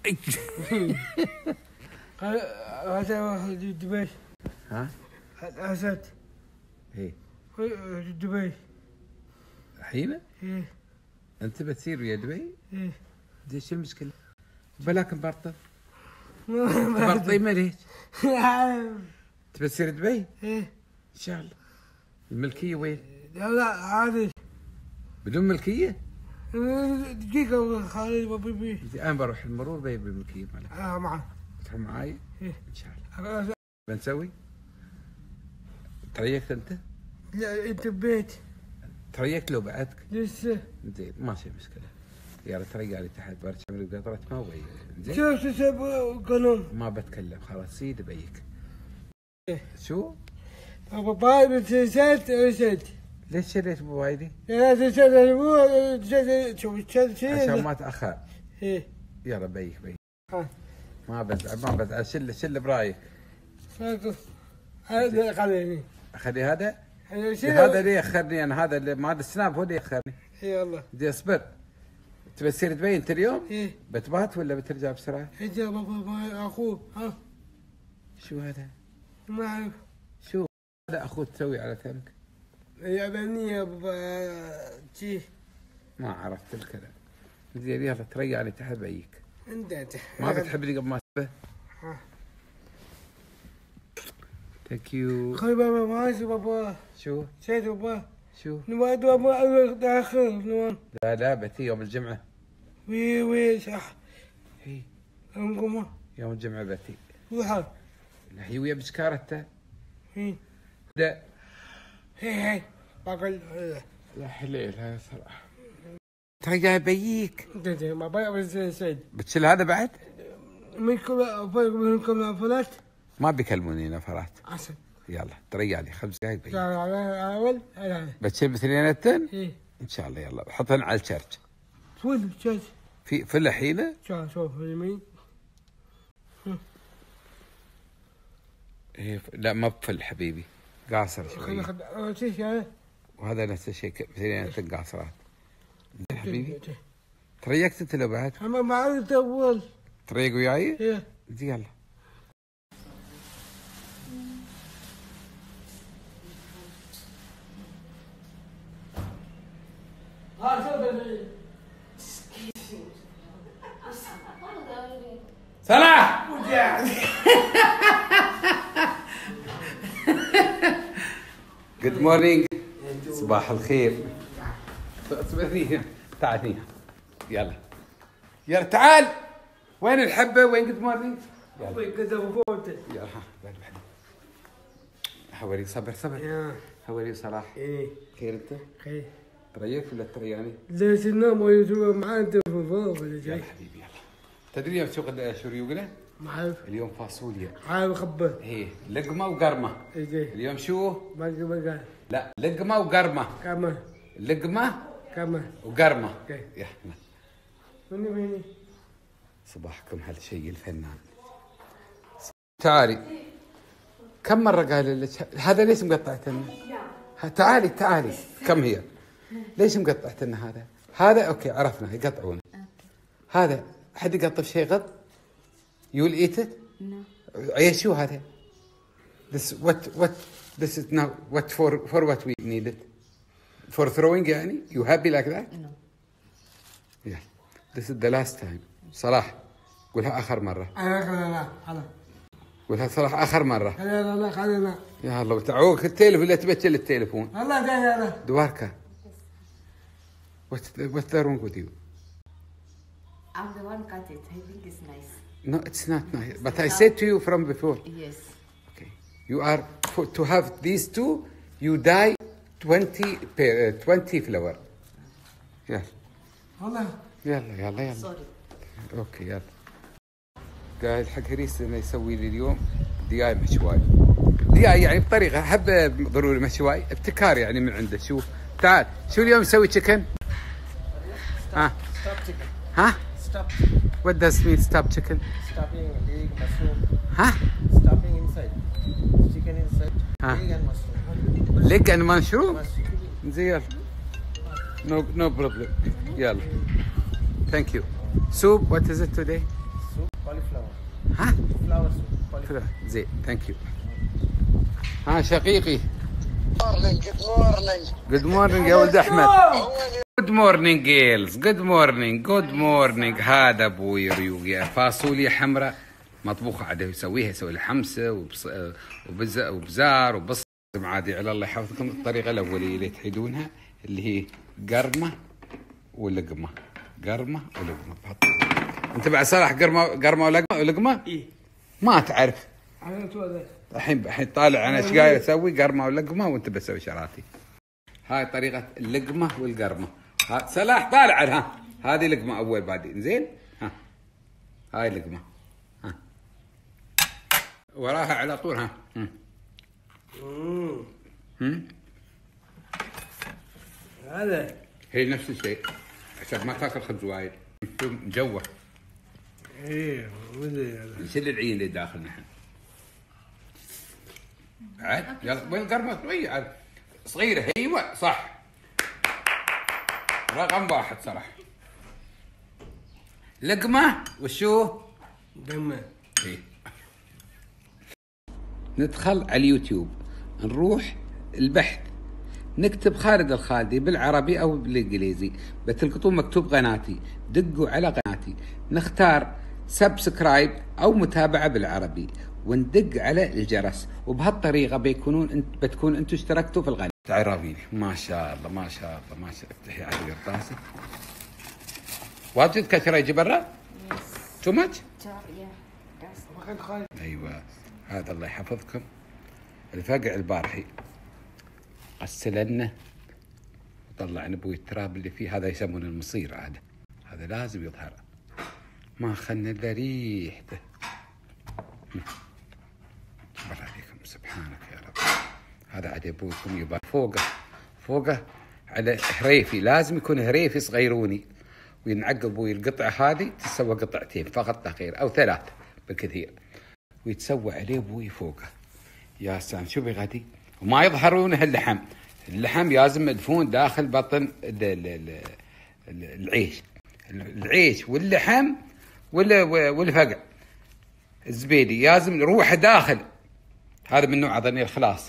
هذا دبي. ها؟ أسد. ايه دبي. الحين؟ ايه. انت بتصير ويا دبي؟ ايه. شو المشكلة؟ بلاك مبرطب. تبرطي ليش؟ تبي تصير دبي؟ ايه. ان شاء الله. الملكية وين؟ لا عادي. بدون ملكية؟ دقيقة خالد بابي. انا بروح المرور بجيب الملكية مالك. معه. تروح معاي؟ ايه. ان شاء الله. بنسوي؟ تريقت انت؟ لا انت ببيت. تريقت لو بعدك؟ لسه. زين ما في مشكلة. يلا تريق لي تحت برش عمري قطرة ما وي. زين؟ شو تسوي قانون؟ ما بتكلم خلاص سيد بيك. ايه. شو؟ بابا رسلت. ليش شريت بوايدي؟ لا رسلت مو شوف عشان ما تأخر. ايه. يلا بيك. ها. ما بزعل شل برايك. هذا خليني. اخلي هذا؟ هذا اللي يأخرني انا، هذا اللي مال السناب هو اللي يأخرني. اي والله. دي اصبر. تبي تصير دبي انت اليوم؟ ايه. بتبات ولا بترجع بسرعة؟ اجا بابا اخوه. ها. شو هذا؟ ما اعرف. شو هذا اخوك تسوي على تمك؟ يا بني يا بابا تي. ما عرفت الكلام. زين يلا تريق علي تحت بيك. انت ما بتحبني قبل ما اسبه؟ ثانك يو. خي بابا ما بابا. شو؟ سيد بابا. شو؟ نواد بابا داخل نواد. لا بتي يوم الجمعة. وي صح. هي. انقوم. يوم الجمعة بتي. وحال. هي ويا بسكارته. هي. ده. هي. باقل. لا حليل هاي صراحة. ترجع بيك. انت بابا بس سيد. بتشيل هذا بعد؟ منكم فلات. ما بيكلموني نفرات. عسل. يلا تريق لي 5 دقائق بيك. اول هذا. بتشيل باثنينتين؟ ايه. ان شاء الله يلا حطهن على الشرج. وين الشرج؟ في الحين؟ شوف اليمين. إيه لا ما بفل حبيبي قاصر شوي. خذ وهذا نفس الشيء اثنينتين قاصرات. زين حبيبي تريقت انت لو بعد؟ انا ما عرفت اول. تريق وياي؟ ايه. يلا. صلاح جود مورنينج. صباح الخير. تعال يلا تعال. وين الحبه وين جود مورنينج؟ يلا حوري صبر حوري صلاح. ايه. خير انت؟ خير. تريك ولا ترياني؟ ليش النوم ويجوا معاه انت في فوق ولا جاي؟ يلا حبيبي يلا. تدري يوم شو ريوقنا؟ ما اعرف. اليوم فاصوليا. عارف خبه. ايه لقمه وقرمه. ايه. اليوم شو؟ بقى. لا لقمه وقرمه. كمان. لقمه كمان. وقرمه. اوكي. يلا. مني. صباحكم هالشيء الفنان. تعالي. كم مرة قال لك هذا ليش مقطعت لنا؟ تعالي كم هي؟ ليش مقطعت لنا هذا اوكي عرفنا يقطعون. هذا حد يقطف شيء غض؟ يول ايت ات؟ نو. شو هذا؟ this this is now what for what we need it for throwing يعني you happy like that? No. Yeah this is the last time. صلاح قولها آخر مرة. لا قولها صلاح آخر مرة. خلينا. يا الله تعوق التليفون ولا تبتل التليفون. الله جاي دواركا. What's the wrong with you? I'm the one cut it. I think it's nice. No, it's not nice. But I said to you from before. Yes. Okay. You are to have these two. You dye 20 flower. يلا. والله. يلا. Sorry. اوكي يلا. قاعد حق هريس انه يسوي لي اليوم دياي مشواي. دياي يعني بطريقه حبه ضروري مشواي ابتكار يعني من عنده. شوف تعال شو اليوم يسوي تشيكن؟ ها؟ ها؟ What does mean stop chicken? Stuffing egg, mushroom. ها؟ Stuffing inside. Chicken inside. Egg and mushroom. Leg and mushroom? زين يلا. No problem. يلا. Thank you. Soup, what is it today? Soup, ها Flower soup. زين ثانك يو. ها شقيقي. جود مورنينج يا ولد احمد. جود مورنينج جيلز. جود مورنينج. هذا ابوي ريوقي فاصوليا حمراء مطبوخه عاد يسوي له حمسه وبزار وبصل عادي على الله يحفظكم. الطريقه الاوليه اللي تحيدونها اللي هي قرمه ولقمه. انت بعد صلاح قرمه ولقمه؟ ايه ما تعرف انا الحين طالع انا ايش قاعد اسوي؟ قرمه ولقمه وانت بسوي شراتي. هاي طريقه اللقمه والقرمه. صلاح طالع عنها. هذه لقمه اول بعدين زين. ها هاي لقمه. ها وراها على طول. ها هذا هي نفس الشيء عشان ما تاكل خبز وايد مجوع. ايه ودي هذا نشيل العين اللي داخل نحن. عاد يلا وين القرمه شويه عاد صغيره. ايوه صح رقم 1 صراحه. لقمه وشو؟ دمه. إيه. ندخل على اليوتيوب نروح البحث نكتب خالد الخالدي بالعربي او بالانجليزي بتلقطون مكتوب قناتي. دقوا على قناتي نختار سبسكرايب او متابعه بالعربي وندق على الجرس وبهالطريقه بتكون انتم اشتركتوا في القناه. تعرفيني ما شاء الله. افتحي على قرطاسه. واجد كثره يجي برا؟ تو ماتش؟ ايوه هذا الله يحفظكم. الفقع البارحي غسلنا وطلعنا بوي التراب اللي فيه. هذا يسمونه المصير عاده. هذا لازم يظهر. ما خلنا الا ريحته. الله عليكم سبحانك يا رب. هذا عاد ابوكم يبقى فوقه على هريفي. لازم يكون هريفي صغيروني وينعقب بوي القطعه هذه تسوى قطعتين فقط لا غير او 3 بالكثير ويتسوى عليه بوي فوقه. يا سلام شو بغدي وما يظهرون اللحم لازم مدفون داخل بطن العيش واللحم والفقع الزبيدي لازم روحه داخل. هذا من نوع ضنير خلاص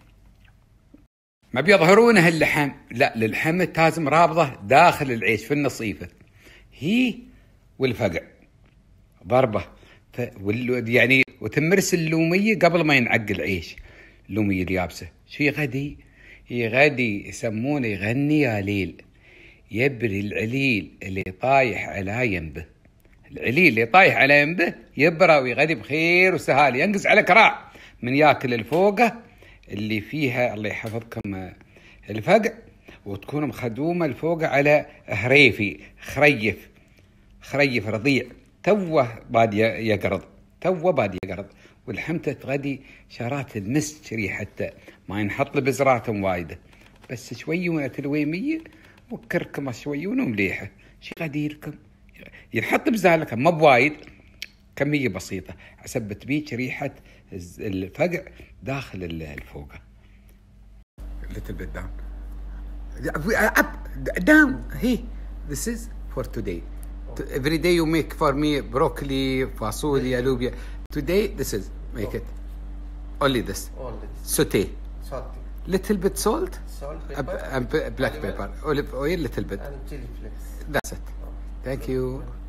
ما بيظهرونه اللحم. لا للحم لازم رابضه داخل العيش في النصيفه هي والفقع ضربه يعني وتمرس اللوميه قبل ما ينعق العيش. اللوميه اليابسه شو يغدي يسمونه يغني يا ليل يبري العليل اللي طايح على ينبه. العليل اللي طايح على ينبه يبرى ويغدي بخير وسهال. ينقص على كراع من ياكل الفوقه اللي فيها الله يحفظكم الفقع وتكون مخدومه الفوقه على هريفي خريف رضيع توه باد يقرض والحمته تغدي شارات المسك ريحته ما ينحط له بزرات وايده بس شويه تلويميه وكركمه شويه ومليحه. شي غديركم ينحط بزالك ما بوايد كميه بسيطه حسب تبيك ريحه الفقع داخل الفوقه. little bit down. Hey, this is for today. Every day you make for me broccoli, فاصوليا, لوبيا. Today this is make it only this. Saute. Little bit salt. And black pepper. Olive oil little bit. And chili flakes. That's it. Thank you.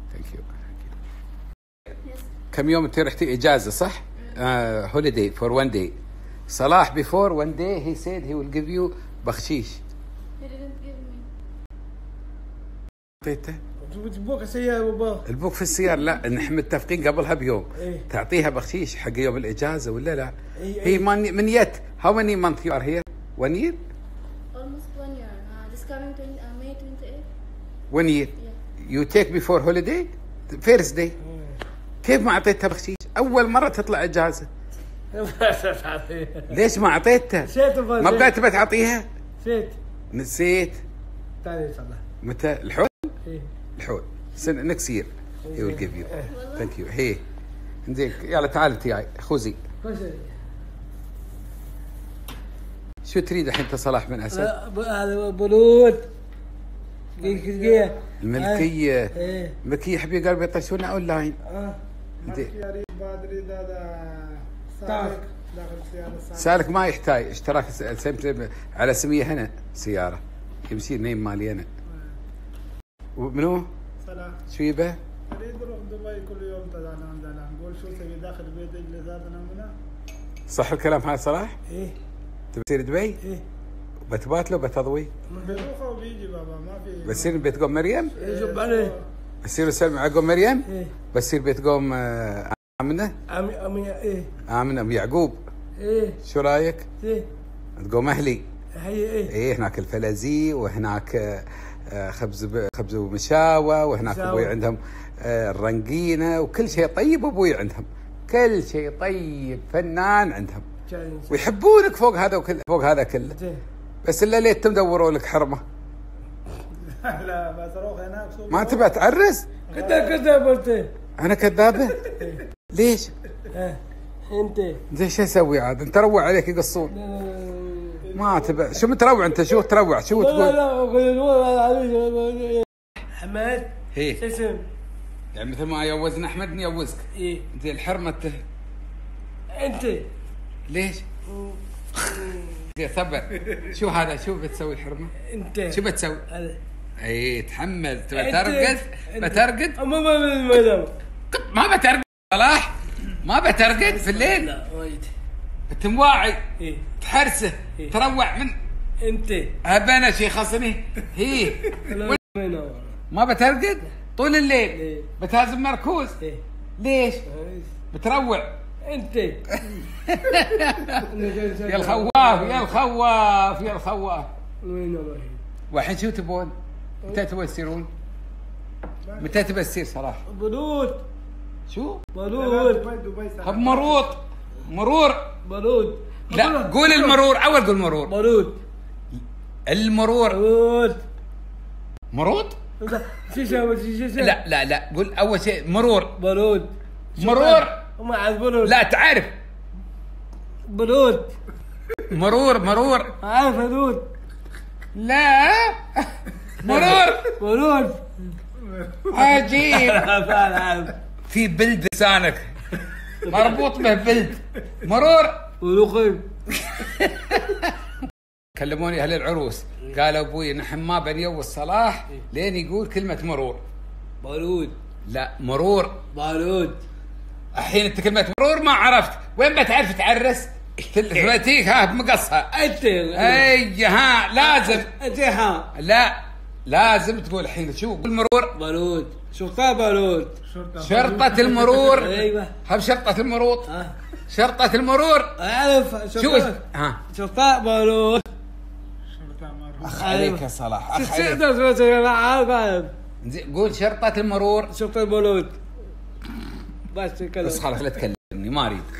كم يوم انت رحتي اجازه صح؟ holiday for one day. صلاح before one day he said he will give you بخشيش. He didn't give me. اعطيته؟ بوك السيارة بابا. البوك في السيارة لا نحن متفقين قبلها بيوم. إيه؟ تعطيها بخشيش حق يوم الاجازه ولا لا؟ إيه هي من يت. How many months you are here? 1 year? Almost 1 year. This coming May 28. 1 year. Yeah. You take before holiday? First day. كيف ما اعطيتها بخشيش؟ اول مره تطلع اجازه. ليش ما اعطيتها؟ ما بقيت تبى تعطيها؟ نسيت. تعالي صلاح. متى الحول؟ إيه. الحول. next year he will give you. Thank you. هي زين يلا تعال تياي خوزي. شو تريد الحين صلاح بن اسد؟ هذا بلود. الملكية. الملكية حبيبي قلبي يطشونا اونلاين. سالك ما يحتاج اشتراك على سمية هنا سيارة يمشي نيم مالي أنا. ومنو؟ صلاح. شو يبه؟ أريد أروح دبي كل يوم تدعنا نقول شو سوي داخل بيت اللي زادنا منه. صح الكلام هذا صلاح؟ إيه. تبي تصير دبي؟ إيه. بتبات له بتضوي؟ بيروح وبيجي بابا ما في. بتصير بيت قوم مريم؟ إيه شوف عليه. بتصير سلم على قوم مريم؟ إيه. بتصير بيت قوم آمنة؟ إيه. آمنة أم يعقوب؟ إيه. شو رايك؟ إيه. تقوم أهلي؟ هي إيه. إيه هناك الفلازي وهناك خبز ومشاوى وهناك أبوي عندهم الرنقينة وكل شيء طيب. أبوي عندهم كل شيء طيب فنان عندهم ويحبونك فوق هذا وكل فوق هذا كله. بس إلا ليت تدوروا لك حرمة. لا بس أروح هناك ما تبى تعرس؟ كذاب أنا كذابة؟ ليش؟ أنت زين شو أسوي عاد؟ أنت روع عليك يقصون. ما تبى شو متروع أنت؟ شو تروع؟ شو تقول؟ لا حماد. هي اسم. يعني مثل ما يوزنا أحمد نيوزك. إيه. زين الحرمة أنت ليش؟ زين صبر. شو هذا؟ شو بتسوي الحرمة؟ أنت شو بتسوي؟ اي تحمل. تبى أنت. ترقد؟ بترقد؟ ما بترقد صلاح؟ ما بترقد في الليل؟ لا وايد. تمواعي. إيه. تحرسه. إيه. تروع من أنت أبانا شي خصني. هي ما بترقد طول الليل. إيه. بتهزم مركوز. إيه. ليش؟ بتروع. أنت يا الخواف يا الخواف يا الخواف. والحين شو تبون؟ متى تبون تصيرون؟ متى تبى تصير صراحة؟ برود. شو؟ برود. مروط. مرور. برود. لا قول المرور. أول قول مرور. برود. المرور. برود. مرود؟ شيشة. لا لا لا قول أول شيء مرور. برود. مرور. ما عاد برود. لا تعرف. برود. مرور. عارف برود. لا مرور. برود. عجيب. في بلد لسانك مربوط به بلد. مرور. ولقيم. كلموني أهل العروس قالوا أبوي نحن ما بنيوز صلاح لين يقول كلمة مرور. برود. لا مرور. برود. الحين أنت كلمة مرور ما عرفت وين بتعرف تعرس؟ ثلاثيك ها بمقصها. أنت. أي ها لازم. أنت ها. لا لازم تقول الحين شو قول مرور. برود. شرطة برود. شرطة المرور. أيوة. هم شرطة المرور. شرطة المرور. أعرف. شو ها شرطة برود. أخ عليك يا صلاح. أخ عليك. عارف. قول شرطة المرور. شرطة برود. بس خلاص لا تكلمني ما أريد.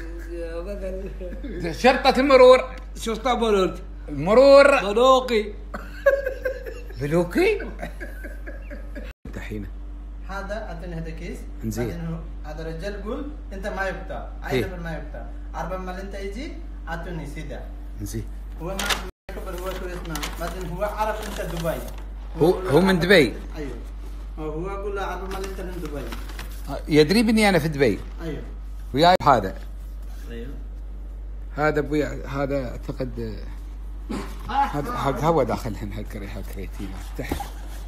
شرطة المرور. شرطة برود. المرور. بلوقي. بلوكي. الحين هذا أعطيني هذا كيس. زين. هذا رجال قول أنت ما يقطع. أي نفر ما يقطع. 4 مال أنت يجي أعطيني سيدا. زين. هو ما يكبر هو كوريتنا. بعدين هو عرف أنت دبي. هو من دبي. أيوه. هو يقول له 4 مال أنت من دبي. يدري بني أنا في دبي. أيوه. وياي هذا. أيوه. هذا ابوي هذا اعتقد هذا حق هوا داخلهن هالكريتين. افتحهن.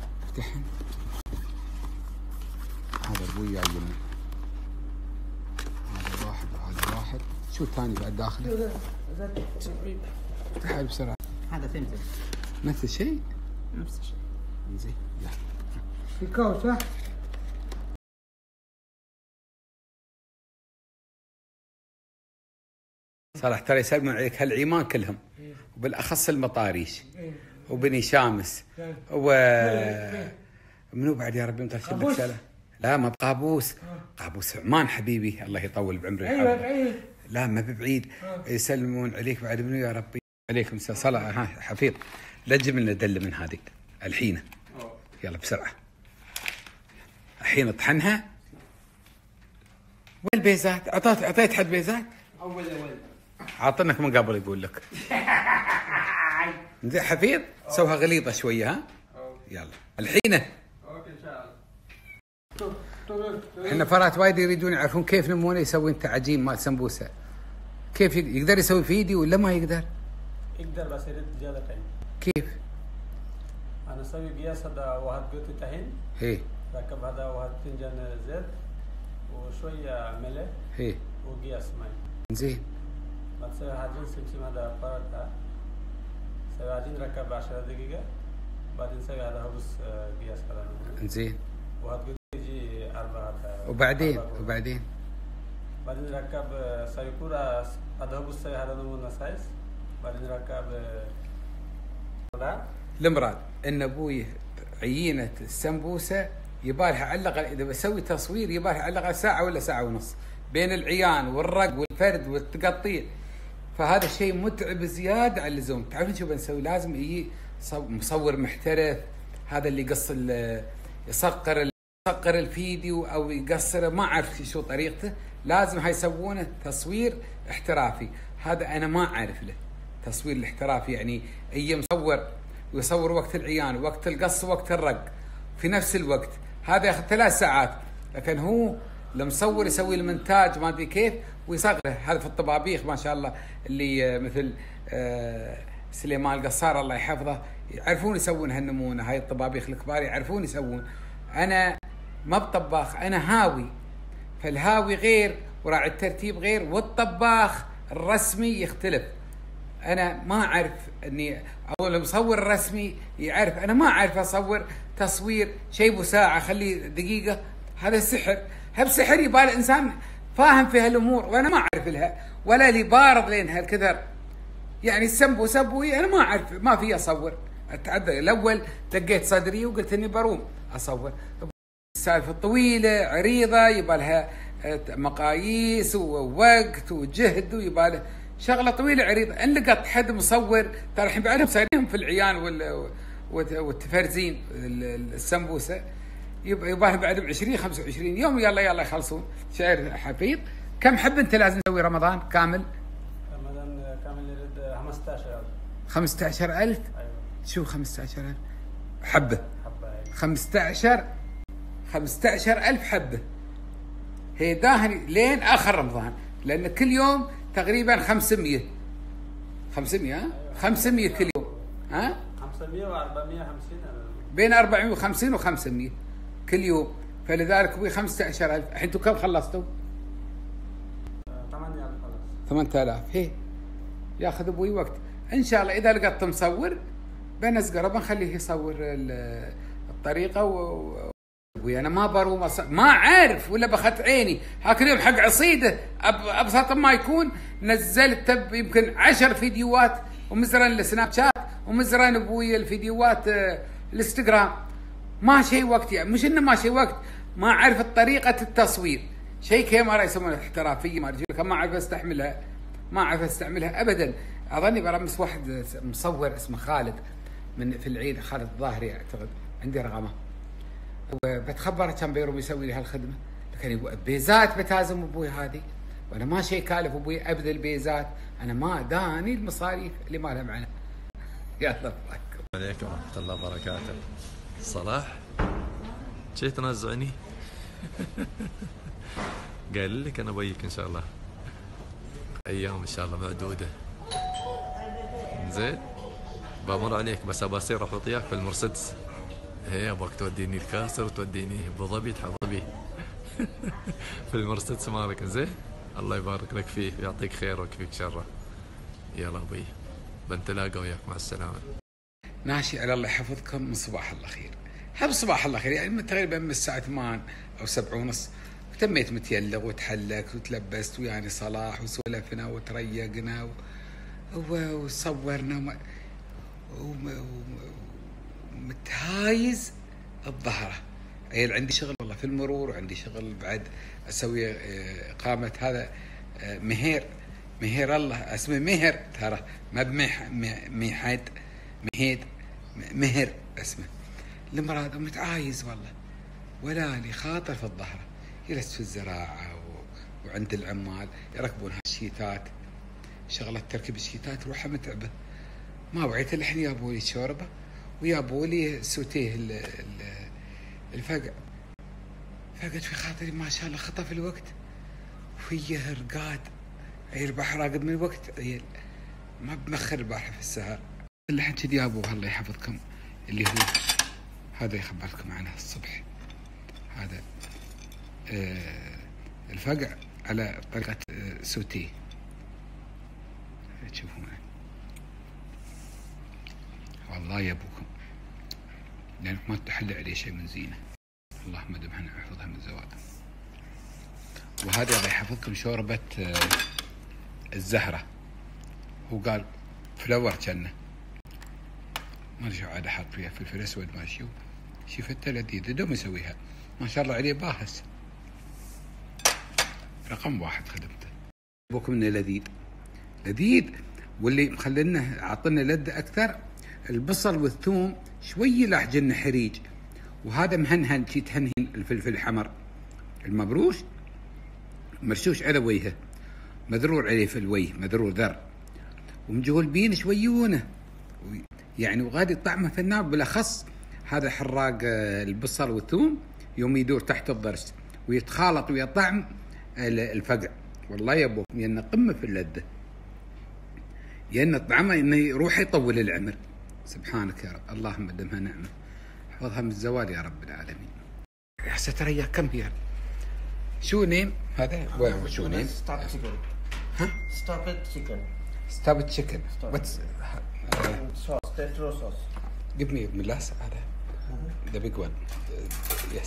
هذا ابوي جايبنا. هذا واحد وهذا واحد. شو الثاني بعد داخله؟ افتحها بسرعة. هذا فهمت. نفس الشيء؟ نفس الشيء. زين. في كاو صح؟ صراحة ترى يسلمون عليك هالعيمان كلهم وبالأخص المطاريش وبني شامس منو بعد يا ربي مترشم لك سلام. لا ما بقابوس. قابوس عمان حبيبي الله يطول بعمره. ايوه بعيد. لا ما ببعيد. يسلمون عليك بعد منو يا ربي. عليكم السلام. ها حفيظ لا تجيب لنا دله من هذه الحين. يلا بسرعه الحين اطحنها. وين البيزات؟ اعطيت حد بيزات؟ اول عاطنك من قبل يقول لك. زين حفيظ سوها غليظه شويه ها. يلا الحين. اوكي ان شاء الله. احنا فرات وايد يريدون يعرفون كيف نمونه يسوي انت عجين مال سمبوسه. كيف يقدر يسوي في ايدي ولا ما يقدر؟ يقدر بس يريد زياده تايم. كيف؟ انا اسوي قياس هذا واحد قوتي طحين. ايه. ركب هذا واحد فنجان زيت وشويه ملح. ايه. وقياس ماء. زين. ما تسوي عجين سمسم هذا فرات سوي عجين ركب 10 دقيقه بعدين نسوي هذا هبس قياس هذا. زين. واحد قوتي يجي 4. وبعدين بعدين نركب سايكورا هذا هو الساي هذا نمونا سايز. بعدين نركب المراد ان ابوي عينه السمبوسه يبالها على الاقل اذا بسوي تصوير يبالها على الاقل ساعه ولا ساعه ونص بين العيان والرق والفرد والتقطيع. فهذا الشيء متعب زياده عن اللزوم. تعرفون شو بنسوي؟ لازم يجي مصور محترف، هذا اللي يقص يصقر الفيديو او يقصره، ما اعرف شو طريقته. لازم هاي يسوونه تصوير احترافي. هذا انا ما اعرف له تصوير الاحترافي، يعني اي مصور ويصور وقت العيان وقت القص وقت الرق في نفس الوقت. هذا ياخذ 3 ساعات، لكن هو المصور يسوي المونتاج ما ادري كيف ويصغره. هذا في الطبابيخ ما شاء الله اللي مثل سليمان القصار الله يحفظه يعرفون يسوون هالنمونه. هاي الطبابيخ الكبار يعرفون يسوون. انا ما بطباخ، انا هاوي. فالهاوي غير وراعي الترتيب غير والطباخ الرسمي يختلف. انا ما اعرف اني او المصور الرسمي يعرف. انا ما اعرف اصور تصوير شيء بساعه خليه دقيقه. هذا سحر. هالسحر يبال انسان فاهم في هالامور وانا ما اعرف لها ولا لي بارض لين هالكثر. يعني السمبوسه ابوي انا ما اعرف، ما في اصور. اتعذر. الاول دقيت صدري وقلت اني بروم اصور. السالفه طويله عريضه يبالها مقاييس ووقت وجهد ويبالها شغله طويله عريضه. ان لقيت حد مصور ترى الحين بعدهم صايرين في العيان والتفرزين السمبوسه يبالها بعدهم 20 25 يوم يلا يخلصون. شعر حفيظ. كم حب انت لازم تسوي رمضان كامل؟ رمضان كامل يريد 15,000. 15,000؟ ايوه. شو 15,000 حبه؟ حبه 15,000 حبه. هي داهني لين اخر رمضان، لان كل يوم تقريبا 500 500 كل يوم. ها 500 و450 بين 450 و500 كل يوم. فلذلك ابوي 15,000. الحين انتم كم خلصتوا؟ 8,000 خلاص. 8,000. هي ياخذ ابوي وقت. ان شاء الله اذا لقيت مصور بنزقره بنخليه يصور الطريقه انا ما بروم ما اعرف ولا بخت عيني. هاك اليوم حق عصيده ابسط ما يكون نزلت يمكن 10 فيديوهات ومزرن السناب شات ومزرن ابوي الفيديوهات الانستغرام. ما شيء وقت يعني مش انه ما شيء وقت، ما اعرف طريقه التصوير. شيء كاميرا يسمونها احترافيه ما ادري ما اعرف استعملها ابدا. اظني برمس واحد مصور اسمه خالد من في العيد، خالد الظاهري اعتقد، عندي رقمه وبتخبره كان بيروم يسوي لي هالخدمه. لكن بيزات بتازم ابوي هذه وانا ما شيء كالف ابوي ابذل بيزات. انا ما داني المصاريف اللي ما لها معنى. يلا عليكم. عليكم ورحمه الله وبركاته. صلاح شي تنازعني؟ قال لك انا بيك ان شاء الله ايام ان شاء الله معدوده. زين بمر عليك بس ابى اصير اروح وياك في المرسيدس. هي ابغاك توديني الكاسر وتوديني ابو ظبي تحضبي في المرسيدس مالك. زين الله يبارك لك فيه ويعطيك خير ويكفيك شره. يلا ابوي بنتلاقى وياك مع السلامه. ناشي على الله يحفظكم من صباح الله خير. هب صباح الله خير يعني تقريبا من الساعه 8 او 7:30 وتميت متيلغ وتحلقت وتلبست ويعني صلاح وسولفنا وتريقنا وصورنا ومتهايز الظهره. عيل عندي شغل والله في المرور وعندي شغل بعد اسوي اقامه هذا مهير الله اسمه مهر ترى ما بميحد مهر اسمه. المراد متعايز والله ولا لي خاطر في الظهره. جلست في الزراعه وعند العمال يركبون هالشيتات. شغله تركب الشيتات روحها متعبه. ما وعيت الحين يابوا لي شوربه ويابوا لي سوتيه الفقع. فقلت في خاطري ما شاء الله خطف الوقت وفيه رقاد. عيل البحر راقد من الوقت، عيل ما بمخر البارحة في السهر. الحين كذي يا ابو الله يحفظكم، اللي هو هذا يخبركم عنه الصبح. هذا الفقع على طريقة سوتيه تشوفونه. والله يا ابوكم لانك ما تحل عليه شيء من زينه. اللهم دمها احفظها من زوال. وهذا الله يحفظكم شوربة الزهرة. هو قال فلور كنه، ما ادري شو عاد حاط فيها فلفل اسود ما شو. شفته لذيذ دوم يسويها ما شاء الله عليه باهس. رقم 1 خدمته. ابوكم انه لذيذ لذيذ. واللي مخلينا عطنا لذة اكثر البصل والثوم شوي لاحجن حريج. وهذا مهنهن شي تهنهن الفلفل الحمر المبروش مرشوش على وجهه، مذرور عليه في الوجه، مذرور ذر ومجهول بين شويونه يعني. وغادي طعمه فنان، بالاخص هذا حراق البصل والثوم يوم يدور تحت الضرس ويتخالط ويا طعم الفقع. والله يا ابوك يا قمه في اللذه، يا طعمه انه يروح يطول العمر. سبحانك يا رب، اللهم دمها نعمه، احفظها من الزوال يا رب العالمين. يا ستريا كم هي؟ شو نيم هذا؟ شو نيم؟ ستوب تشيكن. ها؟ ستوب تشيكن. ستوب تشيكن. واتس صوص تيترو صوص. give me ملاس هذا the big one. Yes.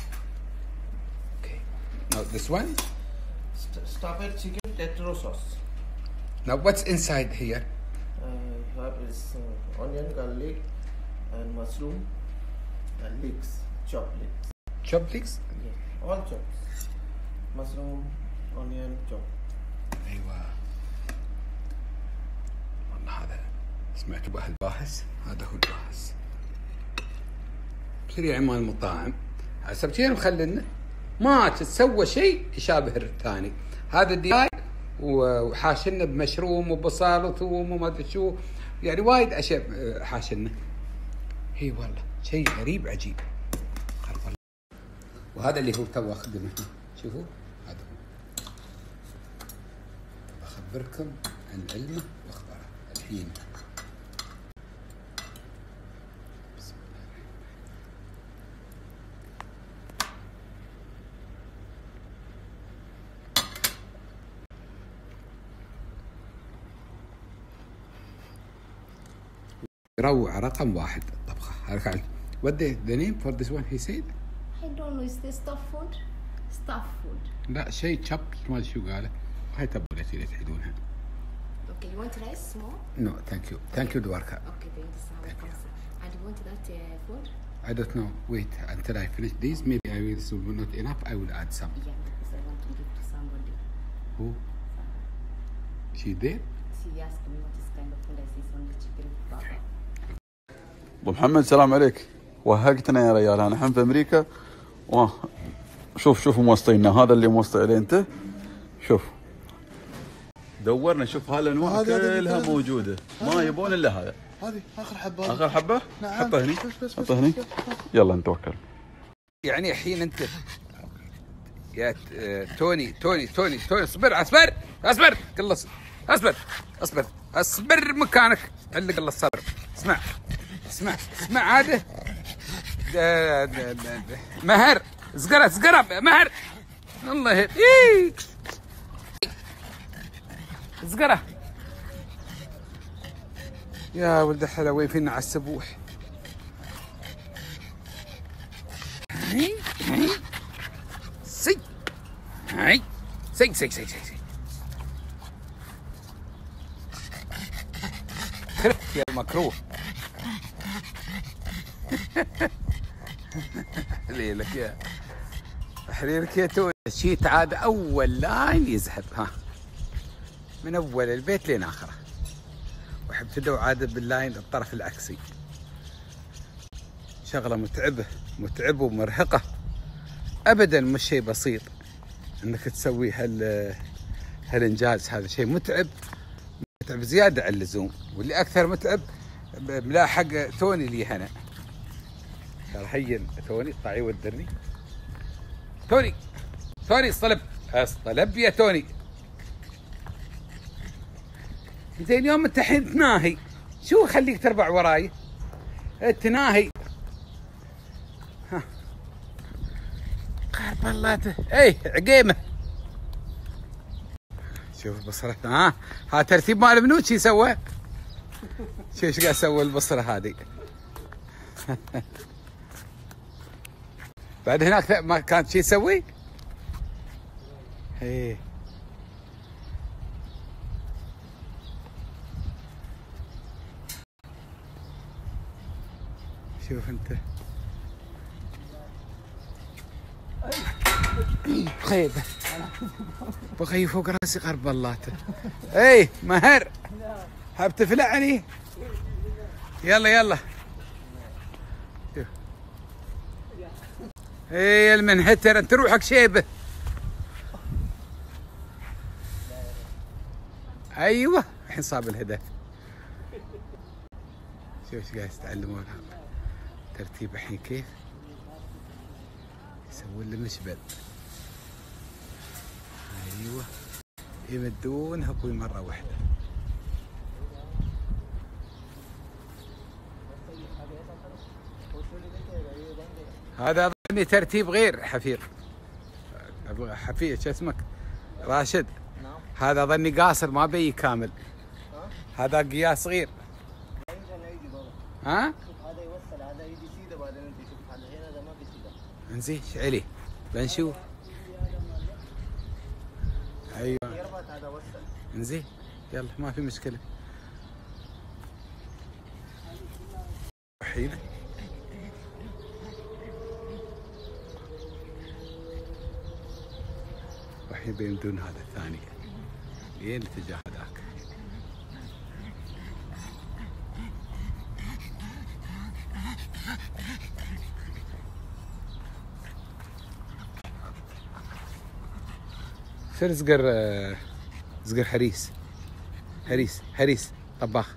Okay. Now this one. Stop it chicken tetro sauce. Now what's inside here? Have is onion, garlic, and mushroom, and leeks, chopped leeks. Chopped leeks? Yeah, all chopped. Mushroom, onion, chopped. ايوه والله هذا سمعت به الباهس. هذا هو الباهس. سريع مال المطاعم حسب شيء مخلينا ما تسوى شيء يشابه الثاني. هذا الدياي وحاشلنا بمشروم وبصل وثوم وما ادري شو، يعني وايد اشياء حاشلنا. هي والله شيء غريب عجيب. وهذا اللي هو تو اخدمه. شوفوا هذا هو. اخبركم عن علمه واخباره الحين. روعة رقم 1 الطبخة. هذا what the name for this one he said? I don't know. Is this stuff food? Stuff food. لا شيء تشب ما ادري شو قاله. هاي تبولتي اللي تحدونها. Okay, you want rice small? No, thank you دواركا. Okay, thank you. And you want that food? I don't know. Wait until I finish these. Maybe I will. This will not enough. I will add some. Yeah, because I want to give to somebody. Who? She there? She asked me what is kind of food. I say it's only chicken baba. ابو محمد السلام عليك. وهقتنا يا ريال، انا الحين في امريكا. شوف موسطينا. هذا اللي موسطي عليه انت. شوف دورنا، شوف هالانواع كلها موجوده، ما يبون الا هذا. هذه اخر حبه. نعم. حطه هني. حطه هني. يلا نتوكل. يعني الحين انت يا توني اصبر قلص. اصبر مكانك. علق الله الصبر. اسمع عاده. مهر زقره مهر. الله يهديك. زقره يا ولد الحلاوين فينا على السبوح. سي كرفت يا مكروه. ليلك يا حريرك يا توني. الشيت عاد اول لاين يزهر ها من اول البيت لين اخره. واحب تدعو عاد باللاين الطرف العكسي. شغله متعبه ومرهقه ابدا، مش شيء بسيط انك تسوي هالانجاز. هذا شيء متعب زياده عن اللزوم. واللي اكثر متعب ملاحق توني لي هنا. ترى هين توني طاعي ودرني. توني اصطلب يا توني. انت اليوم انت الحين تناهي، شو خليك تربع وراي؟ تناهي. ها قرب الله اي عقيمه. شوف بصرة ها ترتيب مال منو شي سوى؟ شوف ايش قاعد سوى البصرة هذه. بعد هناك ما كانت شي تسوي؟ ايه شوف انت بخي فوق راسي قرب بلاته. اي مهر حاب تفلعني؟ يلا اي المنهتر انت روحك شيبه. ايوه الحين صاب الهدف. شوف ايش قاعد يتعلمون ترتيب الحين كيف يسوون له مشبل. ايوه يمدونها كل مره واحده. هذا اظني ترتيب غير حفيظ. حفيظ شو اسمك؟ راشد. هذا اظني قاصر ما بي كامل. هذا قياس صغير. ها؟ هذا يوصل، هذا يجي سيده بعدين انت تشوف هذا هنا هذا ما في سيده. انزين ايش عليه؟ بنشوف. ايوه يربط هذا وصل. انزين يلا ما في مشكله. الحين الحين بيمدون هذا الثاني لين الاتجاه هذاك. صير زقر هريس طباخ.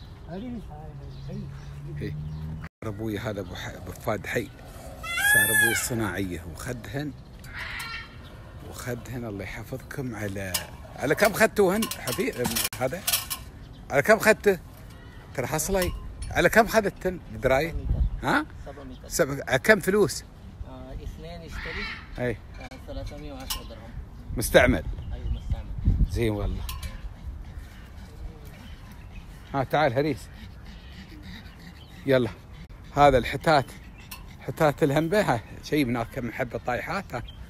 ايه ابوي هذا ابو فهد حي صار ابوي الصناعيه وخدهن الله يحفظكم. على كم خدتوهن حبيب هذا؟ على كم خدته؟ ترى حصلي على كم خدتن بدرايه؟ ها؟ 700. على كم فلوس؟ اثنين يشتري. اي 310 درهم. مستعمل؟ ايوه مستعمل. زين والله. تعال هريس يلا. هذا الحتات الهنبه شيء من كم حبه طايحات.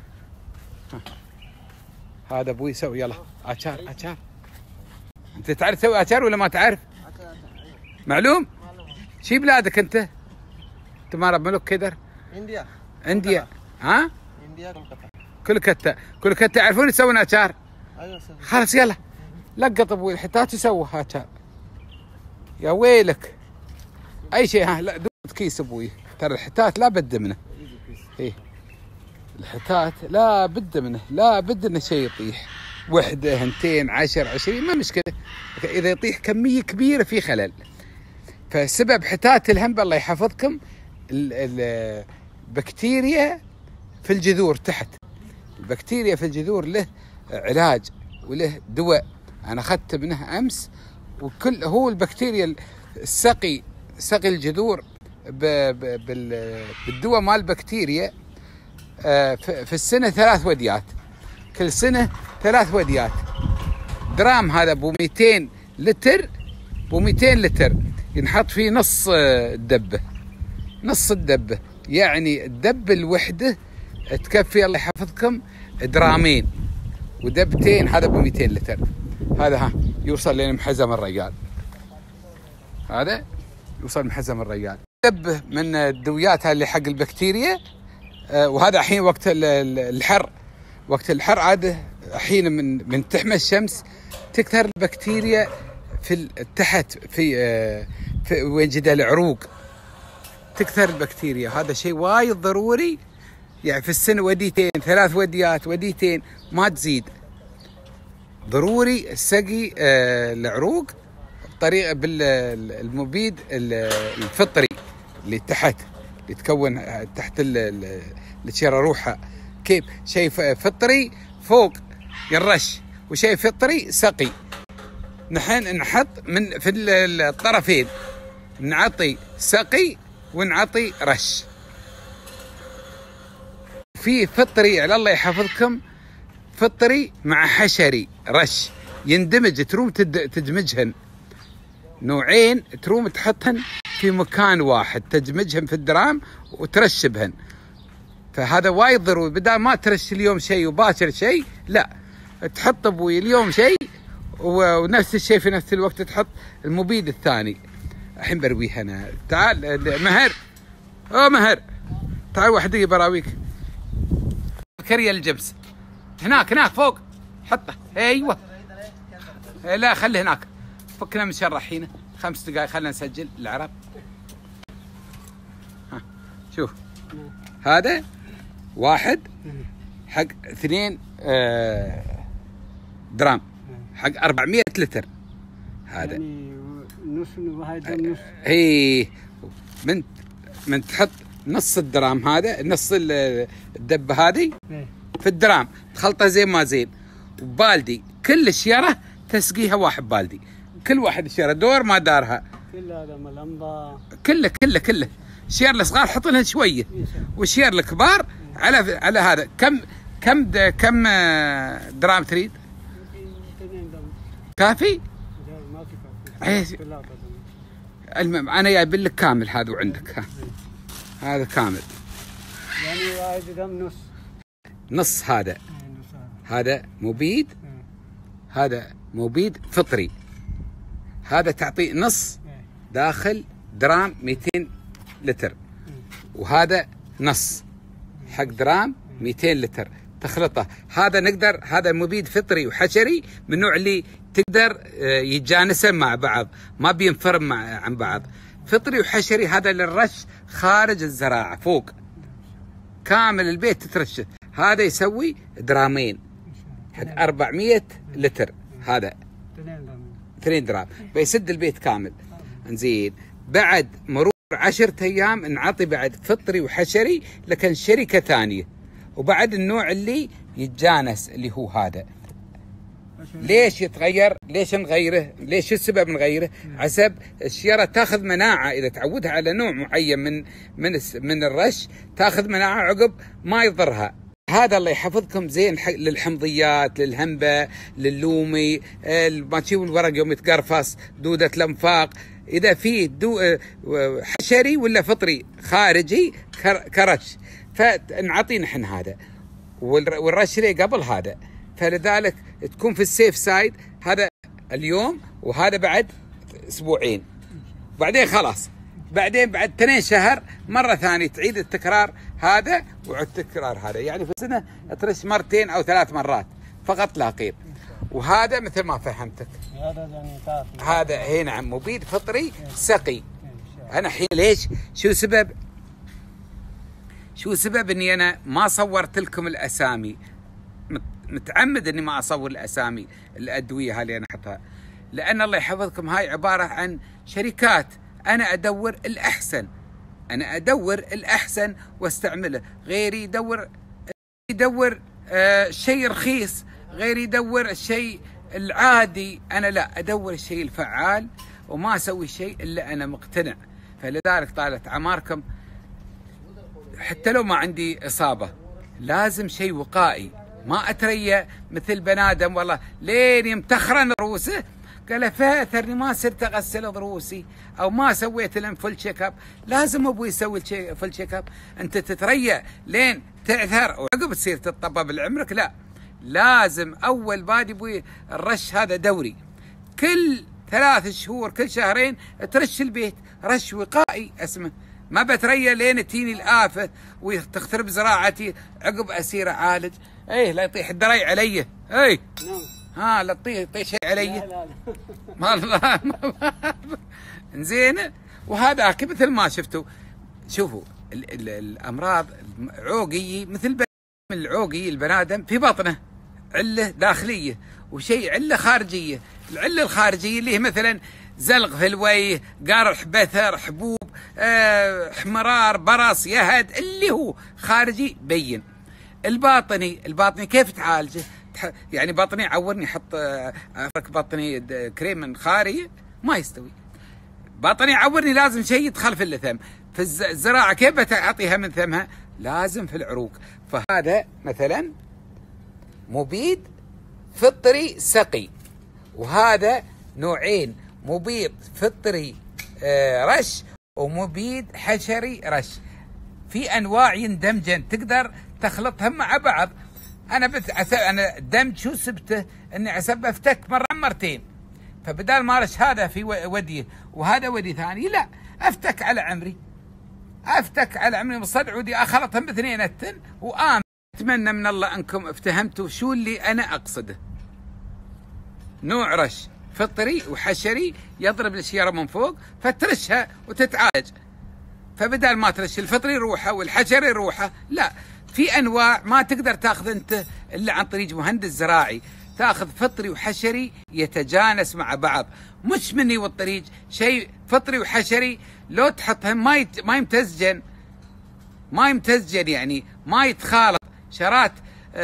هذا ابوي يسوي. يلا اچار. انت تعرف تسوي اچار ولا ما تعرف؟ معلوم. شي بلادك انت؟ انت ما رب ملك كدر؟ انديا. ها؟ انديا كلكتا. كلكتا يعرفون يسوون اچار؟ ايوه خلاص يلا لقط ابوي الحتات يسوي اچار. يا ويلك اي شيء. لا دوت كيس ابوي. ترى الحتات لا بد منه. ايه الحتات لا بد منه، لا بد انه شيء يطيح. وحده 2 10 20 ما مشكله. اذا يطيح كميه كبيره في خلل. فسبب حتات الهنبه الله يحفظكم البكتيريا في الجذور تحت. البكتيريا في الجذور له علاج وله دواء انا اخذت منه امس. وكل هو البكتيريا سقي الجذور بالدواء مال البكتيريا. في السنه 3 وديات. كل سنه 3 وديات. درام هذا ب 200 لتر. ينحط فيه نص الدبه. يعني الدبه الوحده تكفي الله يحفظكم درامين ودبتين. هذا ب 200 لتر. هذا يوصل لين محزم الرجال. هذا يوصل محزم الرجال. دبه من الدويات اللي حق البكتيريا. وهذا الحين وقت الحر عاده حين من تحمى الشمس تكثر البكتيريا في تحت في وين جدا العروق تكثر البكتيريا. هذا شيء وايد ضروري. يعني في السنه وديتين 3 وديتين ما تزيد. ضروري سقي العروق بطريقه بالمبيد الفطري اللي تحت اللي تكون تحت اللي تشير روحها كيف شيء فطري فوق يرش وشيء فطري سقي. نحن نحط من في الطرفين، نعطي سقي ونعطي رش. في فطري على الله يحفظكم، فطري مع حشري رش يندمج، تروم تدمجهن نوعين، تروم تحطهن في مكان واحد، تدمجهن في الدرام وترش بهن. فهذا وايد ضروري، بدل ما ترش اليوم شيء وباكر شيء، لا تحط ابوي اليوم شيء ونفس الشيء في نفس الوقت تحط المبيد الثاني. الحين برويها انا. تعال مهر، مهر تعال وحدي براويك. كريه الجبس هناك فوق، حطه. ايوه لا خليه هناك، فكنا من شر الحين 5 دقائق، خلينا نسجل العرب. شوف هذا 1 حق 2 درام حق 400 لتر. هذا يعني نص وهذا نص. هي من تحط نص الدرام، هذا نص الدبه هذه في الدرام، تخلطها زين ما زين، وبالدي كل شيره تسقيها 1 بالدي، كل واحد شيره دور ما دارها، كل هذا ملمبه كله شير الصغار حط لها شويه، والشير الكبار على هذا. كم درام تريد؟ كافي؟ ما كفايه. المهم انا جايب لك كامل هذا وعندك. هذا كامل يعني واحد درام نص. هذا مبيد، هذا مبيد فطري، هذا تعطيه نص داخل درام 200 لتر، وهذا نص حق درام 200 لتر تخلطه. هذا نقدر، هذا مبيد فطري وحشري من النوع اللي تقدر يتجانسن مع بعض، ما بينفرم عن بعض. فطري وحشري هذا للرش خارج الزراعة، فوق كامل البيت تترشه. هذا يسوي درامين حق 400 لتر، هذا 2 درام بيسد البيت كامل. انزين بعد مرور 10 أيام نعطي بعد فطري وحشري، لكن شركة ثانية، وبعد النوع اللي يتجانس اللي هو هذا. ليش يتغير؟ ليش نغيره؟ ليش السبب نغيره؟ حسب الشيرة تاخذ مناعة، إذا تعودها على نوع معين من الرش تاخذ مناعة عقب ما يضرها. هذا الله يحفظكم زين للحمضيات، للهنبة، للومي، ما تشوفوا الورق يوم يتقرفص، دودة الانفاق. إذا في حشري ولا فطري خارجي كرش، فنعطي نحن هذا، والرش لي قبل هذا، فلذلك تكون في السيف سايد. هذا اليوم وهذا بعد 2 أسبوع، بعدين خلاص، بعدين بعد 2 شهر مرة ثانية تعيد التكرار هذا وعد تكرار هذا. يعني في السنة ترش 2 أو 3 مرات فقط لا غير. وهذا مثل ما فهمتك، هذا هنا نعم مبيد فطري سقي. أنا حين ليش؟ شو سبب إني أنا ما صورت لكم الأسامي؟ متعمد إني ما أصور الأسامي الأدوية هذه أنا أحطها، لأن الله يحفظكم هاي عبارة عن شركات. أنا أدور الأحسن واستعمله، غيري يدور شيء رخيص، غيري يدور الشيء العادي. أنا لا، أدور الشيء الفعال وما أسوي الشيء إلا أنا مقتنع. فلذلك طالت عماركم، حتى لو ما عندي إصابة لازم شيء وقائي، ما أتريا مثل بنادم والله لين يمتخرن ضروسه قال فاثرني ما صرت أغسل ضروسي أو ما سويت لهم فل تشيك اب. لازم أبوي يسوي فل تشيك اب. أنت تتريا لين تعثر وعقب تصير تتطبب لعمرك؟ لا، لازم أول بادي أبوي الرش هذا دوري، كل 3 شهور كل 2 شهرين ترش البيت رش وقائي اسمه. ما بتريا لين تيني الآفة وتخترب زراعتي عقب أسير أعالج. لا يطيح الدري علي. لا تطيح شيء علي. والله زين. وهذا مثل ما شفتوا، شوفوا الأمراض عوقية مثل العوقي البنادم في بطنه علة داخلية وشيء علة خارجية. العلة الخارجية اللي هي مثلا زلق في الوجه، قرح، بثر، حبوب، احمرار، برص، يهد، اللي هو خارجي بين. الباطني كيف تعالجه؟ يعني باطني عورني حط باطني كريم من خاري ما يستوي. باطني عورني لازم شيء يدخل في اللثم. في الزراعة كيف بتعطيها من ثمها؟ لازم في العروق. فهذا مثلا مبيد فطري سقي، وهذا نوعين، مبيد فطري رش ومبيد حشري رش. في انواع يندمجن تقدر تخلطهم مع بعض. انا الدمج شو سبته؟ اني عسب افتك مره مرتين، فبدال ما رش هذا في وديه وهذا ودي ثاني، لا افتك على عمري من صدع ودي اخلطهم باثنين التن وامن. اتمنى من الله انكم افتهمتوا شو اللي انا اقصده. نوع رش فطري وحشري يضرب الشيره من فوق فترشها وتتعالج. فبدال ما ترش الفطري روحه والحشري روحه، لا، في انواع ما تقدر تاخذ انت الا عن طريق مهندس زراعي، تاخذ فطري وحشري يتجانس مع بعض، مش مني والطريق شيء فطري وحشري لو تحطهم ما يمتزجن يعني ما يتخالط. شرات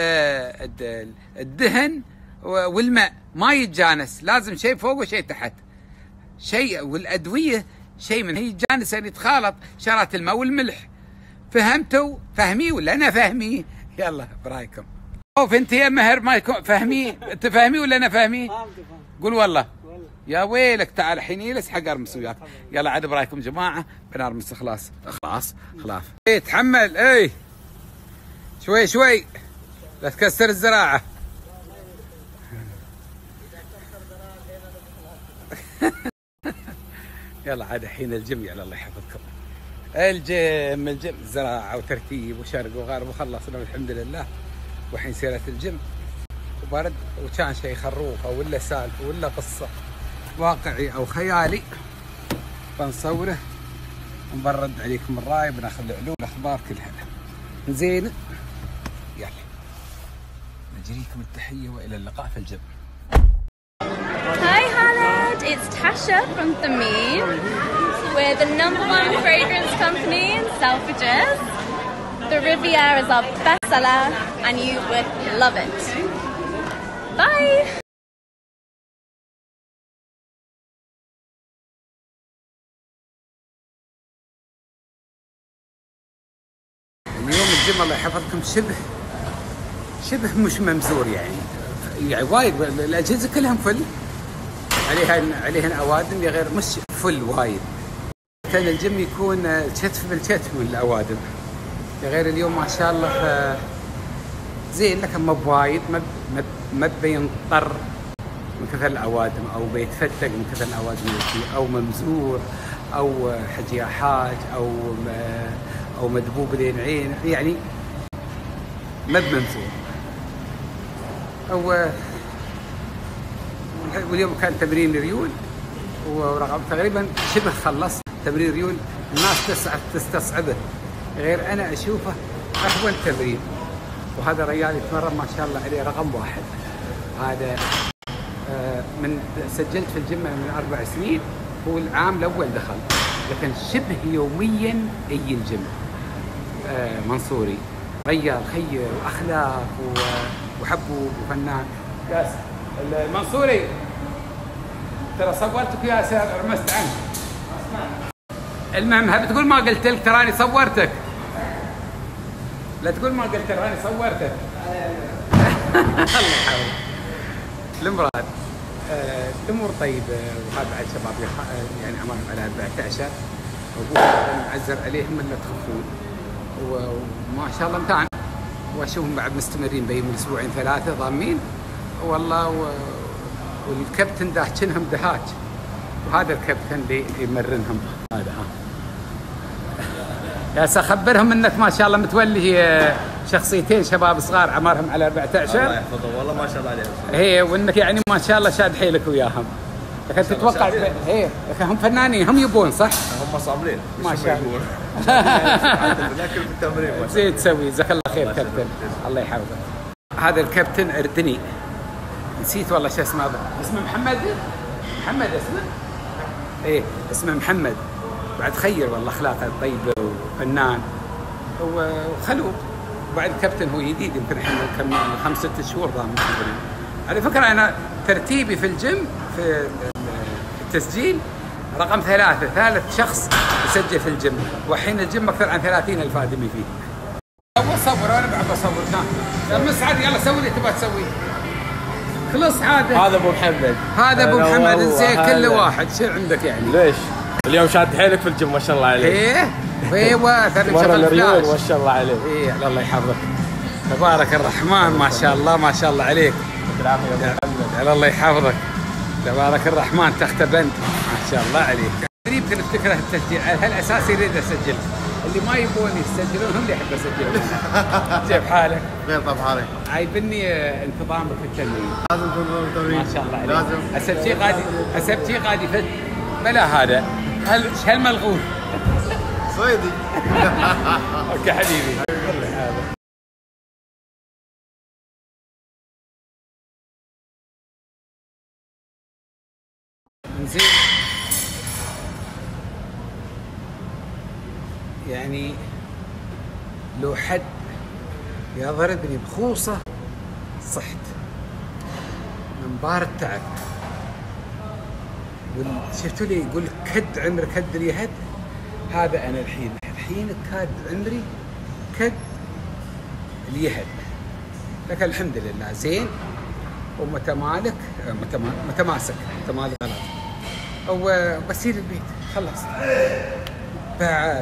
الدهن والماء ما يتجانس، لازم شيء فوق وشيء تحت. شيء والادويه شيء من هي يتجانس يعني يتخالط، شرات الماء والملح. فهمتوا؟ فهمي ولا انا فهمي؟ يلا برايكم. شوف انت يا مهر ما يكون فهمي، انت فهمي ولا انا فهمي؟ قول والله. يا ويلك تعال الحين يجلس حق ارمس وياك. يلا عاد برايكم جماعه بنرمس. خلاص خلاف. ايه تحمل، ايه شوي لا تكسر الزراعه. يلا عاد الحين الجيم. يلا الله يحفظكم. الجيم زراعه وترتيب وشرق وغرب وخلصنا والحمد لله. والحين سيرة الجيم وبرد، وكان شيء خروفه ولا سالفه ولا قصه واقعي او خيالي بنصوره ونبرد عليكم الراي، بناخذ العلوم الاخبار كلها. زين يلا نجريكم التحيه والى اللقاء في الجيم. Hi Khaled, it's Tasha from Thameen. We're the #1 fragrance company in Selfridges. The Riviera is our bestseller and you would love it. Bye! اليوم الجيم الله يحفظكم شبه مش ممزور يعني وايد الاجهزه كلهم فل عليهن اوادم غير مش فل وايد. كان الجيم يكون كتف بالكتف من الاوادم، غير اليوم ما شاء الله زين، لكن ما بوايد، ما بينطر من كثر الاوادم او بيتفتق من كثر الاوادم او ممزور او حجياحات او مدبوب لين عين، يعني ما بممزور. واليوم كان تمرين ريول ورغم تقريبا شبه خلص تمرين ريول، الناس تستصعبه، غير انا اشوفه اهون تمرين. وهذا ريال يتمرن ما شاء الله عليه رقم 1. هذا من سجلت في الجيم من 4 سنين، هو العام الاول دخل، لكن شبه يوميا يجي الجيم. منصوري ريال خير واخلاق وحبوب وفنان. ياس المنصوري ترى صورتك يا سير رمست عنك. المهم هبي تقول ما قلت لك تراني صورتك، لا تقول ما قلت تراني صورتك. الله يحفظك. المراد الامور طيبه، وهذا بعد شباب يعني عمرهم على 14 وابوهم معزر عليهم الا تخفون، وما شاء الله امتعن، واشوفهم بعد مستمرين بين اسبوعين 3 ضامين والله. والكابتن داهشنهم دهاج، وهذا الكابتن اللي يمرنهم هذا. يا سخبرهم انك ما شاء الله متولي شخصيتين شباب صغار عمرهم على 14. الله يحفظهم والله ما شاء الله عليهم. هي وانك يعني ما شاء الله شاد حيلك وياهم. لكن تتوقع هي هم فنانين، هم يبون صح؟ هم صابرين ما شاء الله. لكن في التمرين زين تسوي، جزاك الله خير كابتن، الله يحفظك. هذا الكابتن اردني، نسيت والله شو اسمه، اسمه محمد اسمه؟ ايه اسمه محمد، بعد خير والله اخلاقه طيبه وفنان وخلوق وبعد كابتن هو جديد يمكن الحين كم 5-6 شهور ضامن. على فكره انا ترتيبي في الجيم في التسجيل رقم 3، ثالث شخص يسجل في الجيم، والحين الجيم اكثر عن 30,000 ادمي فيه. صور انا بعد بصور كان مسعد يلا سوي اللي تبغى تسويه. خلص هذا ابو محمد، هذا ابو محمد زين كل واحد شو عندك يعني؟ ليش؟ اليوم شاد حيلك في الجيم ما شاء الله عليك. ايوه ثاني مره الريول ما شاء الله عليك. الله يحفظك تبارك الرحمن ما شاء الله ما شاء الله عليك. يعطيك العافيه يا ابو محمد. الله يحفظك تبارك الرحمن تخت بنت ما شاء الله عليك. يمكن تكره التسجيل على هالاساس يريد اسجل، اللي ما يبون يسجلون هم اللي يحب يسجلون. كيف حالك؟ خير طب حالك. عايبني انتظامك في التمرين. لازم تنظم التمرين. ما شاء الله عليك. لازم. حسب شيء قاعد يفت بلا هذا هالملغوث صيدي. اوكي حبيبي. زين يعني لو حد يضربني بخوصه صحت من بار التعب. شفتوا لي يقول كد عمري كد اليهد، هذا انا الحين كاد عمري كد اليهد، لكن الحمد لله زين ومتمالك متماسك متمالك غلط. وبسير البيت خلص بعد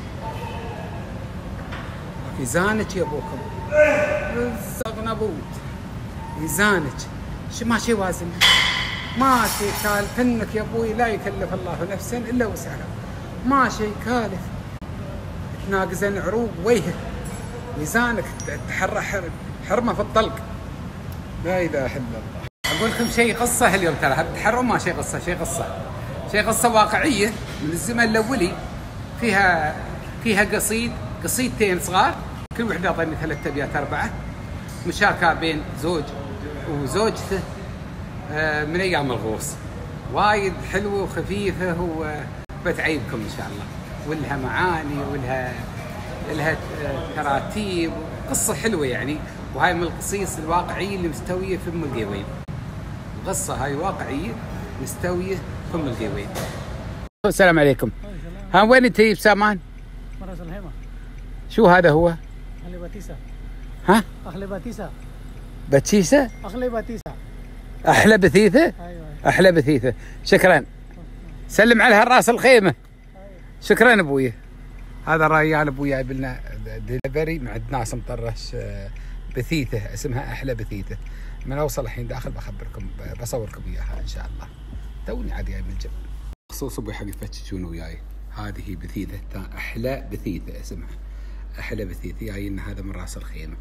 يزانك يا ابوكم الزغنبوت يزانك ما شي وازن ما شي كالف انك يا ابوي لا يكلف الله نفسا الا وسعها، ما شي كالف تناقزن عروق وجهك ميزانك حرمه في الطلق. لا اله الا الله. اقول لكم شيء قصه اليوم ترى بتحرم ما شيء قصه شيء قصه واقعيه من الزمن الاولي، فيها قصيدتين صغار كل وحده اظني 3 أبيات 4 مشاكاه بين زوج وزوجته من ايام الغوص، وايد حلوه وخفيفه وبتعيبكم ان شاء الله، ولها معاني ولها تراتيب، قصه حلوه يعني. وهاي من القصص الواقعيه اللي مستويه في ام القويم. القصه هاي واقعيه مستويه في ام القويم. السلام عليكم. ها وين انت بسامان؟ مرة الهيمة. شو هذا هو؟ أخلي باتيسا. ها؟ أخلي باتيسا. باتيسا؟ أخلي باتيسا. أحلى بثيثة؟ أيوة. أحلى بثيثة. شكرا. سلم على هالراس الخيمة. شكرا أبوي. هذا ريال أبوي جايب لنا ديليفري مع ناس مطرش بثيثة اسمها أحلى بثيثة. من أوصل الحين داخل بخبركم بصوركم إياها إن شاء الله. توني عاد جاي من الجبل. خصوص أبوي حق يفتشون وياي. هذه بثيثة أحلى بثيثة اسمها أحلى بثيثة جاينا هذا من راس الخيمة.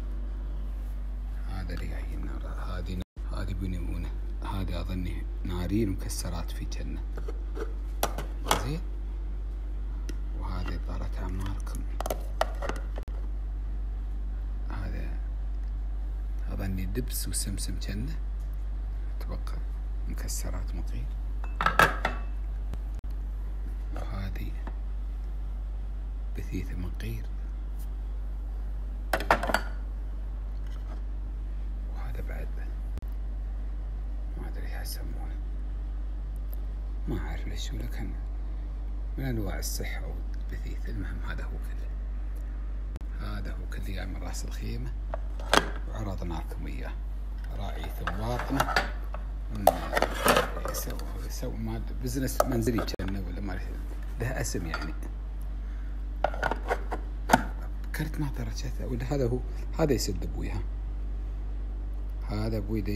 هذا اللي جاينا هذه بنيمونة، هذا أظني نارين ومكسرات في جنة زين، وهذه طارت أعماركم. هذا أظني دبس وسمسم جنة، أتوقع مكسرات مقيل. وهذه بثيثة مقير، وهذا بعد ما أدري ايش يسمونه، ما أعرف ليش شو، لكن من أنواع الصحة والبثيث. المهم هذا هو كله جاي من راس الخيمة وعرضنا لكم إياه. راعي ثواطنا يسوي مال بزنس منزلي كأنه ولا ما له اسم يعني. كرت ما ترى ولا هذا هو، هذا يسد ابوي. هذا ابوي دي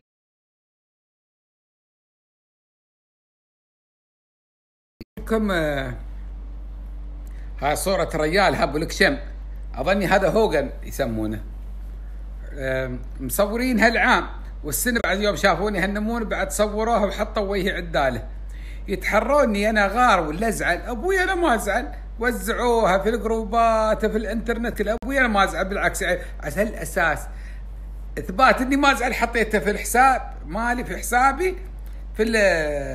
كم هاي صورة ريال هب لك شم، اظني هذا هوغن يسمونه، مصورين هالعام والسنة بعد يوم شافوني هالنمون بعد صوروها وحطوا وجهي عداله. يتحروني انا غار ولا ازعل، ابوي انا ما ازعل، وزعوها في الجروبات في الانترنت كله، ابوي انا ما ازعل بالعكس على هالاساس اثبات اني ما ازعل حطيته في الحساب مالي في حسابي في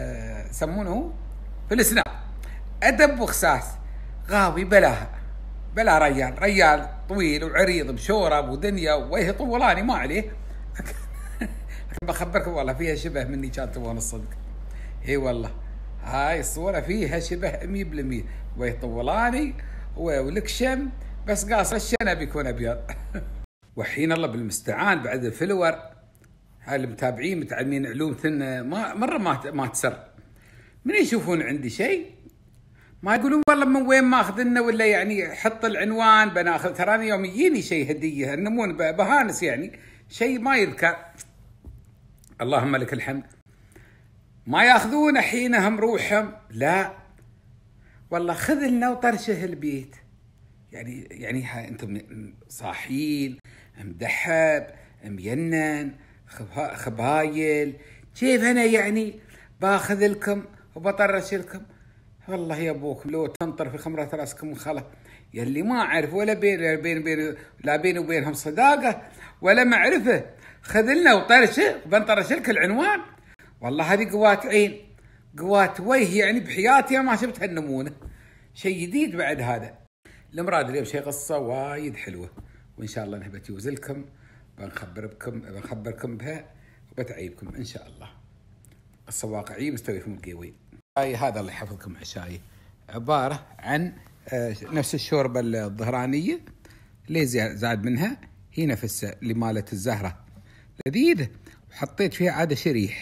يسمونه في السناب. ادب وخساس غاوي بلاها بلا ريال طويل وعريض بشورب ودنيا ويه طولاني ما عليه. لكن بخبركم والله فيها شبه مني كان تبون الصدق. اي والله هاي الصورة فيها شبه 100%. ويه طولاني ولكشم بس قاصر الشنب بيكون ابيض. وحين الله بالمستعان بعد الفلور هاي المتابعين متعلمين علوم مرة ما تسر من يشوفون عندي شيء ما يقولون والله من وين ماخذنا ولا يعني حط العنوان بناخذ. تراني يوم يجيني شيء هدية النمون بهانس يعني شيء ما يذكر. اللهم لك الحمد. ما ياخذون حينهم روحهم لا والله خذ لنا وطرشه البيت. يعني انتم صاحين مدحب مينن خبايل كيف انا يعني باخذ لكم وبطرش لكم. والله يا ابوكم لو تنطر في خمرة راسكم خلا يلي ما اعرف ولا بيني وبينهم صداقه ولا معرفه. خذ لنا وطرشه وبنطرش لك العنوان. والله هذه قوات عين قوات وجه يعني بحياتي ما شفت هالنمونه. شيء جديد بعد هذا. المراد اليوم شيء قصه وايد حلوه وان شاء الله انها بتجوز لكم بنخبركم بها وبتعيبكم ان شاء الله. قصه واقعيه مستوي في القيوي. هذا الله يحفظكم عشاي عباره عن نفس الشوربه الظهرانيه اللي زاد منها هي نفسها اللي مالت الزهره لذيذه. وحطيت فيها عاده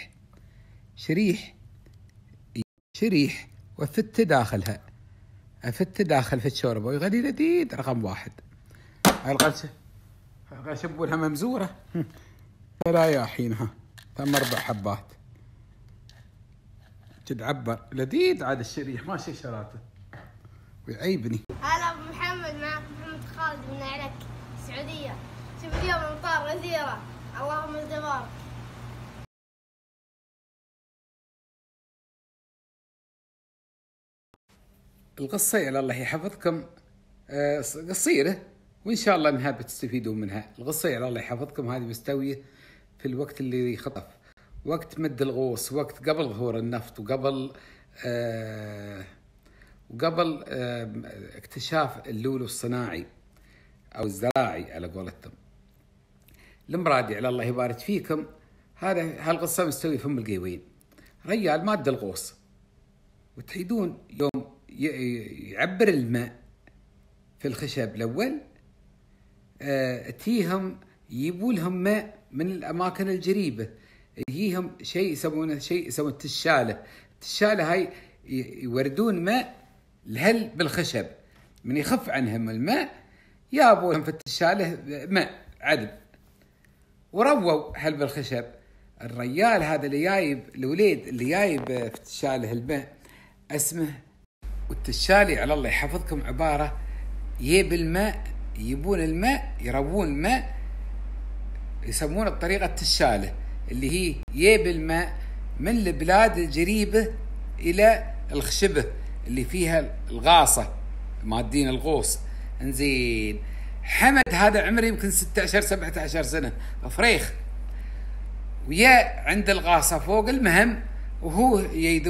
شريح وفت داخلها داخل في الشوربه ويغلي لذيذ. رقم 1 هاي الغشه بولها ممزوره فلا يا حينها 4 حبات تتعبر لذيذ. عاد الشريح ماشي شراته ويعيبني. هلا ابو محمد، معك محمد خالد من عرك السعوديه. شوف اليوم امطار غزيره اللهم الجبار. القصة على الله يحفظكم قصيرة وإن شاء الله أنها بتستفيدون منها. القصة على الله يحفظكم هذه مستوية في الوقت اللي خطف، وقت مد الغوص، وقت قبل ظهور النفط وقبل اكتشاف اللولو الصناعي أو الزراعي على قولتهم. المرادي على الله يبارك فيكم هالقصة مستوية في القيوين. ريال ماد الغوص وتحيدون يوم يعبر الماء في الخشب الأول تيهم يجيبوا لهم ماء من الأماكن الجريبة. يجيهم شيء يسمونه التشالة. التشالة هاي يوردون ماء الهل بالخشب. من يخف عنهم الماء يابوا لهم في التشالة ماء عذب ورووا هل بالخشب. الريال هذا اللي جايب الوليد اللي جايب في التشالة الماء اسمه والتشالي على الله يحفظكم عبارة يجيب الماء، يجيبون الماء يروون الماء يسمون الطريقة التشالة اللي هي يجيب الماء من البلاد الجريبة إلى الخشبة اللي فيها الغاصة مادين الغوص. انزين حمد هذا عمره يمكن 16-17 سنة فريخ ويا عند الغاصة فوق. المهم وهو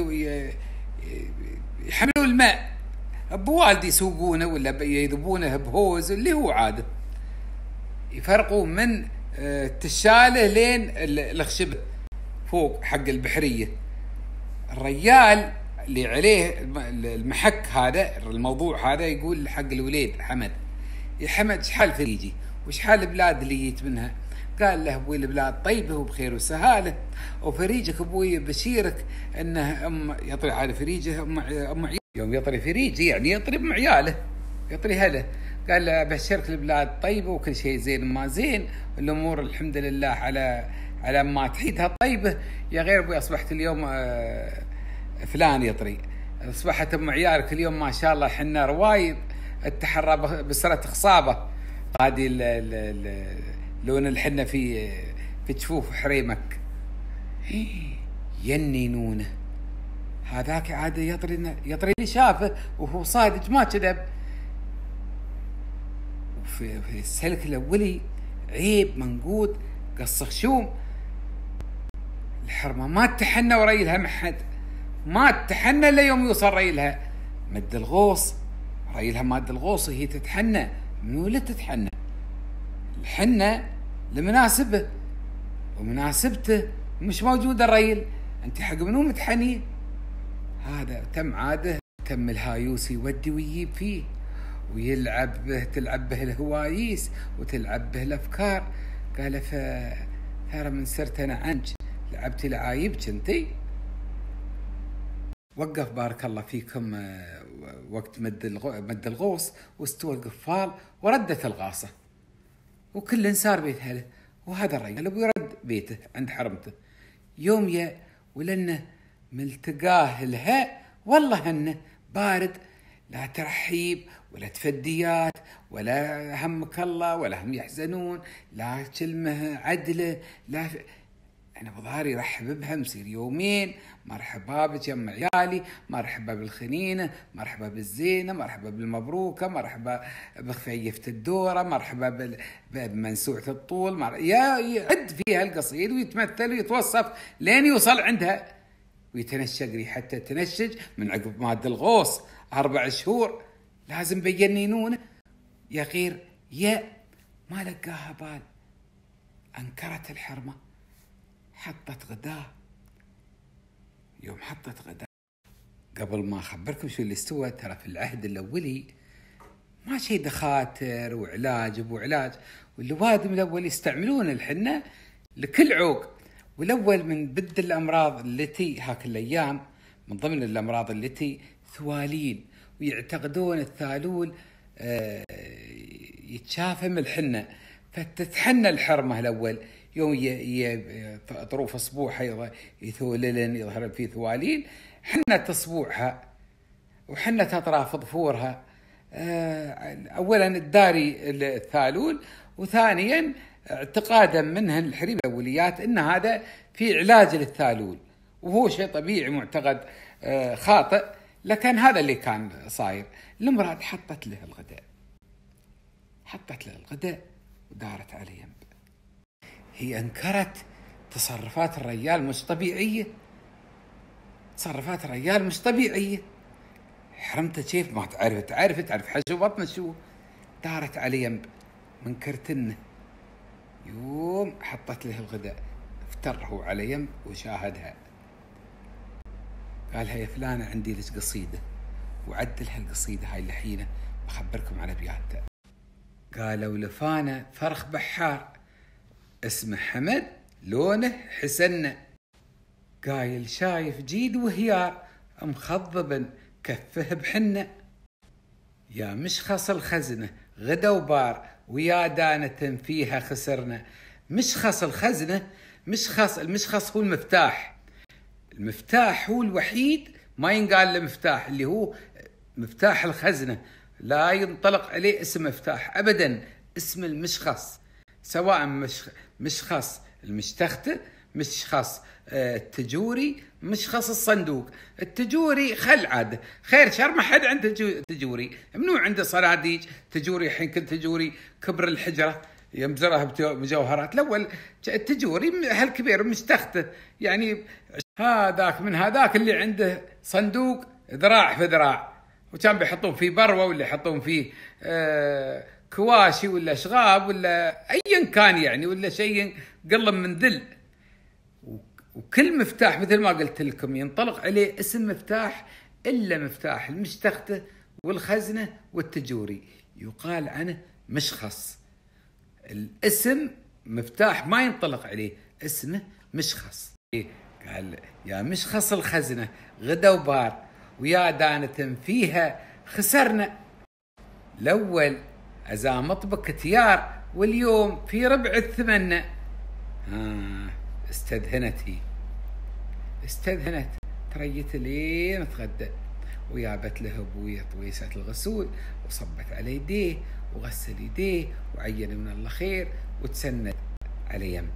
يحملوا الماء بوالدي يسوقونه ولا يذبونه بهوز اللي هو عاده. يفرقوا من التشالة لين الخشبة فوق حق البحرية. الريال اللي عليه المحك هذا الموضوع هذا يقول حق الوليد حمد يا حمد شحال فريجي وشحال البلاد اللي جيت منها؟ قال له ابوي البلاد طيبه وبخير وسهاله وفريجك ابوي بشيرك انه يطري على فريجه ام يوم يطري فريجي يعني يطري ام عياله يطري هله. قال له ابشرك البلاد طيبه وكل شيء زين ما زين الامور الحمد لله على ما تحيدها طيبه. يا غير ابوي اصبحت اليوم فلان يطري، اصبحت ام عيالك اليوم ما شاء الله حنا روايب التحرى بسرة خصابه هذه لون الحنة في جفوف حريمك ينينونه. هذاك عادة يطري اللي شافه وهو صادق ما كذب. وفي السلك الأولي عيب منقود قص خشوم. الحرمة ما تحنى وريلها محد، ما تحنى إلا يوم يوصل ريلها. مد الغوص ريلها مادة الغوص هي تتحنى. منو اللي تتحنى؟ الحنة لمناسبه ومناسبته مش موجودة الريل. انت حق منو متحني؟ هذا تم عاده، تم الهايوس يودي ويجيب فيه ويلعب به، تلعب به الهوايس وتلعب به الافكار. قال ترى من صرت انا عنج لعبتي لعايبك انتي. وقف بارك الله فيكم وقت مد الغوص واستوى القفال وردت الغاصة وكل صار بيت هله. وهذا الرجل ابو يرد بيته عند حرمته يوم ولنه ملتقاه لها والله انه بارد، لا ترحيب ولا تفديات ولا همك الله ولا هم يحزنون، لا كلمة عدلة، لا أنا بظهري رحب بها مصير يومين مرحبا بك يم عيالي، مرحبا بالخنينة، مرحبا بالزينة، مرحبا بالمبروكة، مرحبا بخفيفة الدورة، مرحبا بمنسوعة الطول، يعد فيها القصيد ويتمثل ويتوصف لين يوصل عندها ويتنشق حتى تنشج من عقب مادة الغوص 4 شهور لازم بيجننونه. يا غير ما لقاها بال، أنكرت الحرمة، حطت غداء. يوم حطت غداء قبل ما أخبركم شو اللي استوى، ترى في العهد الأولي ما شيء دخاتر وعلاج أبو علاج، والوادم الأول يستعملون الحنة لكل عوق. والأول من بد الأمراض التي هاك الأيام من ضمن الأمراض التي ثوالين، ويعتقدون الثالول يتشافى من الحنة، فتتحنى الحرمة الأول يوم طروف أصبوعها يثوللن يظهر فيه ثوالين، حنة أصبوعها وحنة أطراف ظفورها، أولا الداري الثالول، وثانيا اعتقادا منها الحريم الأوليات أن هذا في علاج للثالول، وهو شيء طبيعي معتقد خاطئ، لكن هذا اللي كان صاير. المرأة حطت له الغداء ودارت على ينب. هي انكرت تصرفات الرجال مش طبيعية، تصرفات الرجال مش طبيعية. حرمته كيف ما تعرف حشو بطنه شو، دارت على ينب من كرتنه. يوم حطت له الغداء افتره على ينب وشاهدها، قالها يا فلانة عندي لك قصيدة، وعدلها القصيدة هاي اللحينة بخبركم على بياتها. قالوا لفانة فرخ بحار اسمه حمد لونه حسنة، قايل شايف جيد وهيار مخضبا كفه بحنة، يا مشخص الخزنة غدا وبار ويا دانة فيها خسرنا. مشخص الخزنة، المشخص هو المفتاح هو الوحيد ما ينقال له مفتاح، اللي هو مفتاح الخزنة لا ينطلق عليه اسم مفتاح أبدا، اسم المشخص، سواء مشخص المشتختة، مشخص التجوري، مشخص الصندوق. التجوري خل عاده خير شر، ما حد عنده تجوري، منو عنده صناديق تجوري؟ الحين كل تجوري كبر الحجرة يمزرها بمجوهرات. الأول التجوري هالكبير مشتخته، يعني هذاك من هذاك اللي عنده صندوق ذراع في ذراع، وكان بيحطون فيه بروة ولا يحطون فيه كواشي ولا شغاب ولا أيا كان يعني، ولا شيء قلم من ذل. وكل مفتاح مثل ما قلت لكم ينطلق عليه اسم مفتاح، إلا مفتاح المشتختة والخزنة والتجوري يقال عنه مشخص. الاسم مفتاح ما ينطلق عليه، اسمه مشخص. قال يا مشخص الخزنة غدا وبار ويا دانة فيها خسرنا. الأول أزامط كتيار واليوم في ربع الثمنة. استدهنت تريت لين تغدى، ويابت له ابويا طويسة الغسول وصبت على يديه وغسل يديه وعين من الله خير وتسند على يم.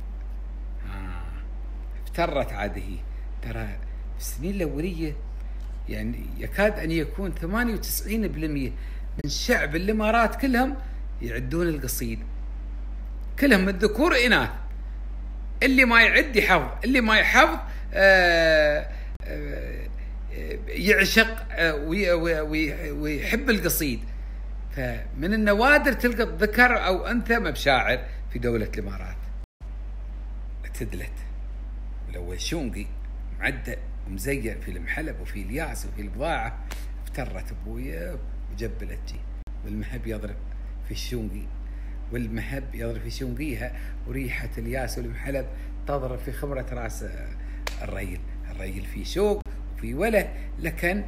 افترت عاده. ترى في السنين الأولية يعني يكاد أن يكون 98% من شعب الإمارات كلهم يعدون القصيد، كلهم الذكور إناث، اللي ما يعد يحفظ، اللي ما يحفظ يعشق ويحب القصيد. فمن النوادر تلقى ذكر أو أنثى مبشاعر في دولة الإمارات. اعتدلت والأول شونقي معدل ومزين في المحلب وفي الياس وفي البضاعة، افترت أبويا وجبلت جي، والمهب يضرب في الشونقي، والمهب يضرب في شونقيها، وريحة الياس والمحلب تضرب في خمرة راس الريل في شوق وفي وله. لكن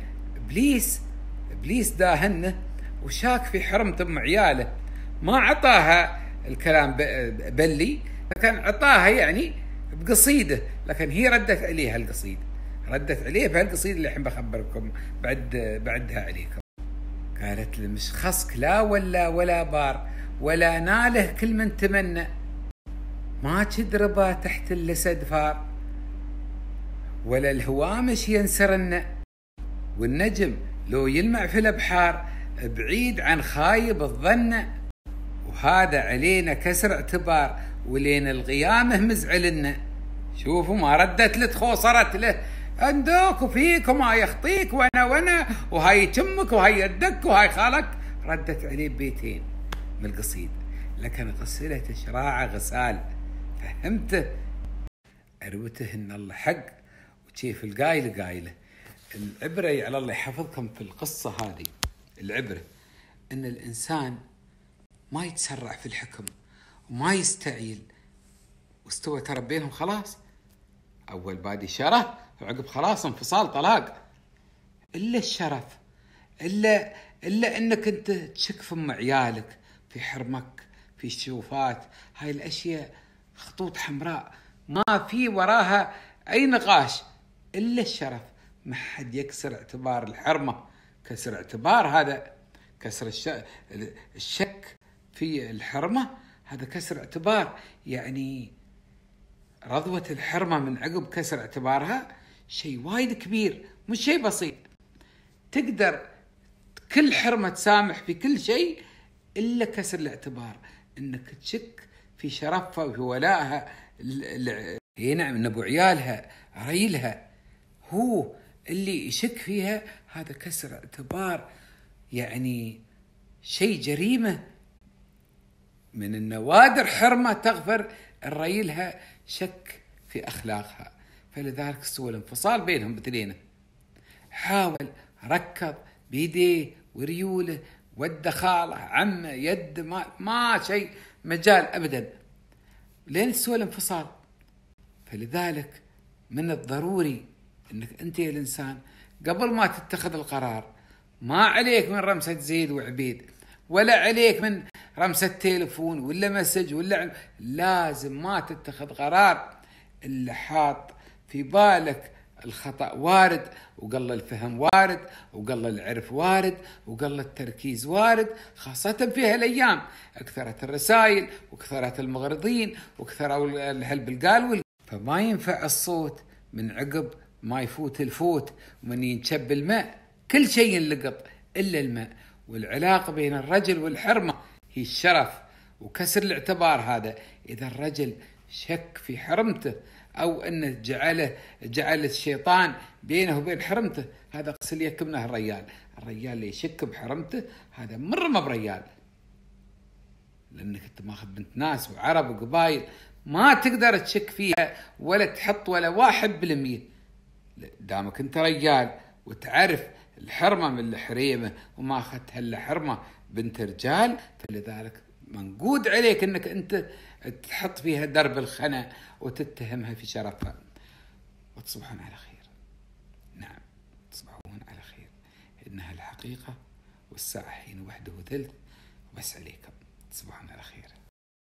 إبليس داهنه وشاك في حرمة أم عياله، ما عطاها الكلام بلي، لكن عطاها يعني بقصيده، لكن هي ردت عليها القصيد، ردت عليه بهالقصيد اللي الحين بخبركم بعدها عليكم. قالت له مش خصك لا ولا بار، ولا ناله كل من تمنى، ما تدربه تحت اللسد فار، ولا الهوامش ينسرن، والنجم لو يلمع في الابحار بعيد عن خايب الظن، وهذا علينا كسر اعتبار، ولين القيامه مزعلنا. شوفوا ما ردت له، تخوصرت له عندك وفيك وما يخطيك وانا وهاي تمك وهاي يدك وهاي خالك، ردت عليه ببيتين من القصيد، لكن غسلته شراعه غسال، فهمته عروته ان الله حق وكيف القايله قايله. العبره على الله يحفظكم في القصه هذه، العبره ان الانسان ما يتسرع في الحكم وما يستعيل، واستوى ترى بينهم خلاص، اول بادي شرف وعقب خلاص انفصال طلاق. الا الشرف، الا انك انت تشك في ام عيالك، في حرمك، في الشوفات، هاي الاشياء خطوط حمراء ما في وراها اي نقاش. الا الشرف، ما حد يكسر اعتبار الحرمه، كسر اعتبار هذا كسر الشك في الحرمه، هذا كسر اعتبار. يعني رضوة الحرمة من عقب كسر اعتبارها شيء وايد كبير، مش شيء بسيط. تقدر كل حرمة تسامح في كل شيء إلا كسر الاعتبار، إنك تشك في شرفها وفي ولائها. نعم، إن أبو عيالها ريلها هو اللي يشك فيها، هذا كسر اعتبار، يعني شيء جريمة. من النوادر حرمة تغفر الريلها شك في أخلاقها، فلذلك سوى الانفصال بينهم بثنينه. حاول ركض بيديه وريوله، ود خاله عمه يد ما شيء مجال أبدا لين سوى الانفصال. فلذلك من الضروري أنك أنت يا الإنسان قبل ما تتخذ القرار، ما عليك من رمسة زيد وعبيد، ولا عليك من رمسة تليفون ولا مسج ولا لازم ما تتخذ قرار إلا حاط في بالك الخطأ وارد، وقل الفهم وارد، وقل العرف وارد، وقل التركيز وارد، خاصة في هالأيام أكثرت الرسائل وكثرت المغرضين وكثروا الهلب القال، فما ينفع الصوت من عقب ما يفوت الفوت ومن ينشب الماء، كل شيء ينلقط إلا الماء. والعلاقة بين الرجل والحرمة هي الشرف وكسر الاعتبار. هذا إذا الرجل شك في حرمته أو أنه جعل الشيطان بينه وبين حرمته، هذا قصل يكمنه الرجال اللي يشك بحرمته هذا مرة ما بريال، لأنك أنت ماخذ بنت ناس وعرب وقبائل ما تقدر تشك فيها ولا تحط ولا 1%. دامك أنت رجال وتعرف الحرمة من الحريمة وما أخذتها إلا حرمة بنت رجال، فلذلك منقود عليك أنك أنت تحط فيها درب الخنا وتتهمها في شرفها. وتصبحون على خير. نعم، تصبحون على خير، إنها الحقيقة، والساعة حين 1:03 وبس عليكم. تصبحون على خير.